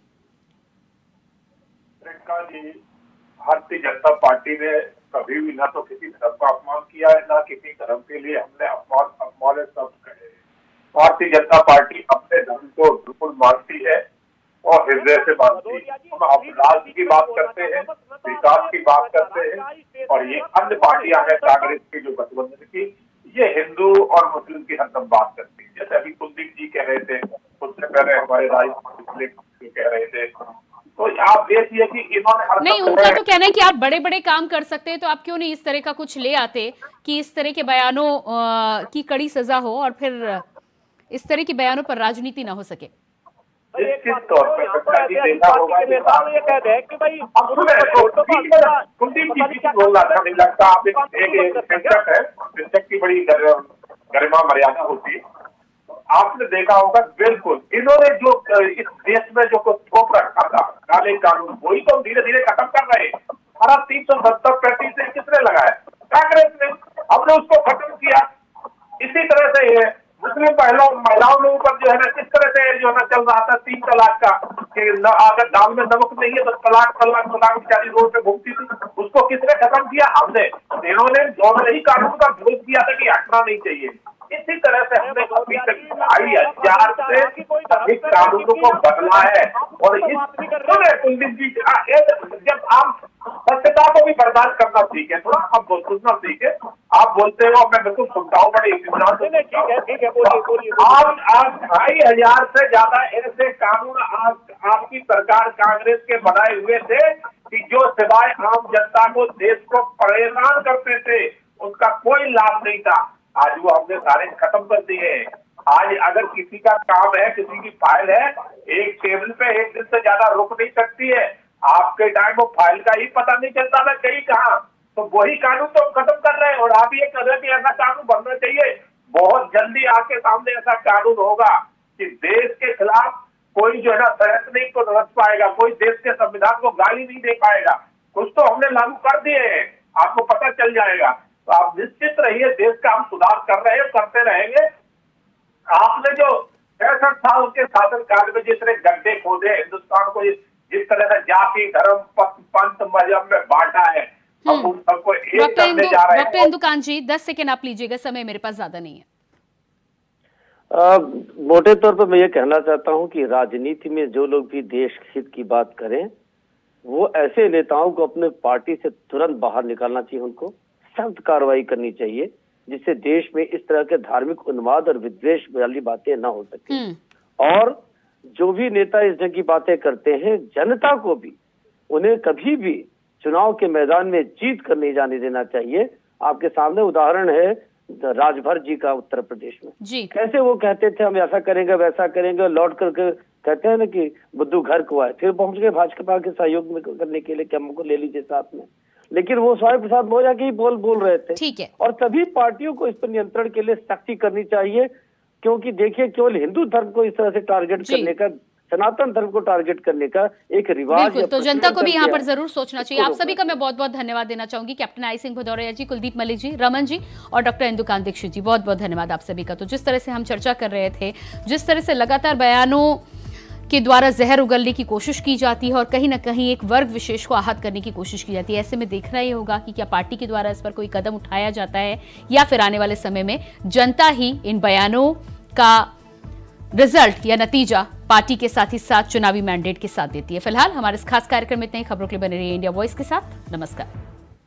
Bharatiya Janata party ने कभी भी ना तो किसी धर्म का अपमान किया है, ना किसी धर्म के लिए हमने अपमान अपमान शब्द कहे। भारतीय जनता पार्टी अपने धर्म को बिल्कुल मानती है और हृदय से मानती है। हम अपराध की बात करते हैं, विकास की बात करते हैं, और ये अन्य पार्टियां हैं कांग्रेस की जो गठबंधन की, ये हिंदू और मुस्लिम की हरदम बात करती है। जैसे अभी कुलदीप जी कह रहे थे, उससे पहले हमारे राज कह रहे थे, तो आप देखिए कि इन्होंने नहीं, उनका तो कहना है कि आप बड़े बड़े काम कर सकते हैं, तो आप क्यों नहीं इस तरह का कुछ ले आते कि इस तरह के बयानों की कड़ी सजा हो और फिर इस तरह के बयानों पर राजनीति ना हो सके। निश्चित तौर पर देखा होगा कि ये कह रहे हैं कि भाई कुलदीप जी की बोलना अच्छा नहीं लगता। आप एक शिक्षक है, शिक्षक की बड़ी गरिमा मर्यादा होती है। आपने देखा होगा, बिल्कुल इन्होंने जो इस देश में जो कुछ थोप रखा था काले कानून, वही तो धीरे धीरे खत्म कर रहे हैं। हमारा तीन सौ सत्तर पैंतीस किसने लगाया? कांग्रेस ने। हमने उसको खत्म किया। इसी तरह से ये मुस्लिम महिलाओं महिलाओं के ऊपर जो है ना किस तरह से जो है ना चल रहा था तीन तलाक का, कि अगर दाल में नमक नहीं है तो तलाक तलाक तलाक बेचारी रोड पे घूमती थी, उसको किसने खत्म किया? हमने। इन्होंने दोनों ही कानून का विरोध किया था कि हटना नहीं चाहिए। इसी तरह से हमने अभी तक ढाई हजार से अधिक कानूनों को बदला है। और इस कुलदीप जी जब आप सत्यता को भी बर्दाश्त करना सीखे, थोड़ा आप सुनना सीखे। आप बोलते हो, मैं बिल्कुल सुनता हूँ, बड़े इत्मीनान से। ठीक है ठीक है आज आज ढाई हजार से ज्यादा ऐसे कानून आज आपकी सरकार कांग्रेस के बनाए हुए थे कि जो सिवाय आम जनता को, देश को परेशान करते थे, उसका कोई लाभ नहीं था। आज वो हमने सारे खत्म कर दिए हैं। आज अगर किसी का काम है, किसी की फाइल है, एक टेबल पे एक दिन से ज्यादा रुक नहीं सकती है। आपके टाइम वो फाइल का ही पता नहीं चलता था कहीं कहाँ, तो वही कानून तो खत्म कर रहे हैं। और आप ये कह रहे हैं कि ऐसा कानून बनना चाहिए। बहुत जल्दी आपके सामने ऐसा कानून होगा कि देश के खिलाफ कोई जो है ना शर्त नहीं को रच पाएगा, कोई देश के संविधान को गाली नहीं दे पाएगा। कुछ तो हमने लागू कर दिए हैं, आपको पता चल जाएगा। तो आप निश्चित रहिए, देश का हम सुधार कर रहे हैं, करते रहेंगे। आपने जो पैंसठ साल के शासन काल में जितने गड्ढे खोदे, हिंदुस्तान को जिस तरह से जाति, धर्म, पंथ, मजहब में बांटा है, हम उन सबको एक करने जा रहे हैं। डॉक्टर इंदुकांत जी, दस सेकेंड आप लीजिएगा, समय मेरे पास ज्यादा नहीं है। मोटे तौर पर मैं ये कहना चाहता हूं कि राजनीति में जो लोग भी देश हित की बात करें, वो ऐसे नेताओं को अपने पार्टी से तुरंत बाहर निकालना चाहिए। उनको सख्त कार्रवाई करनी चाहिए, जिससे देश में इस तरह के धार्मिक उन्माद और विद्वेष वाली बातें ना हो सके। और जो भी नेता इस तरह की बातें करते हैं, जनता को भी उन्हें कभी भी चुनाव के मैदान में जीत कर नहीं जाने देना चाहिए। आपके सामने उदाहरण है राजभर जी का उत्तर प्रदेश में जी। कैसे वो कहते थे हम ऐसा करेंगे वैसा करेंगे, लौट करके कहते हैं ना कि बुद्धू घर को आए, फिर पहुंच गए भाजपा के सहयोग में करने के लिए कि हमको ले लीजिए साथ में, लेकिन वो स्वामी प्रसाद मौर्य के ही बोल बोल रहे थे। ठीक है। और सभी पार्टियों को इस पर नियंत्रण के लिए सख्ती करनी चाहिए, क्योंकि देखिए केवल हिंदू धर्म को इस तरह से टारगेट करने का, सनातन धर्म को टारगेट करने का एक रिवाज, तो जनता को भी यहाँ पर जरूर सोचना चाहिए। आप सभी का मैं बहुत बहुत धन्यवाद देना चाहूंगी, कैप्टन आई सिंह भदौरिया जी, कुलदीप मलिक जी, रमन जी और डॉक्टर इंदुकांत दीक्षित जी, बहुत बहुत धन्यवाद आप सभी का। तो जिस तरह से हम चर्चा कर रहे थे, जिस तरह से लगातार बयानों के द्वारा जहर उगलने की कोशिश की जाती है और कहीं ना कहीं एक वर्ग विशेष को आहत करने की कोशिश की जाती है, ऐसे में देखना ये होगा कि क्या पार्टी के द्वारा इस पर कोई कदम उठाया जाता है या फिर आने वाले समय में जनता ही इन बयानों का रिजल्ट या नतीजा पार्टी के साथ ही साथ चुनावी मैंडेट के साथ देती है। फिलहाल हमारे इस खास कार्यक्रम में इतने ही। खबरों के लिए बने रहिए इंडिया वॉइस के साथ। नमस्कार।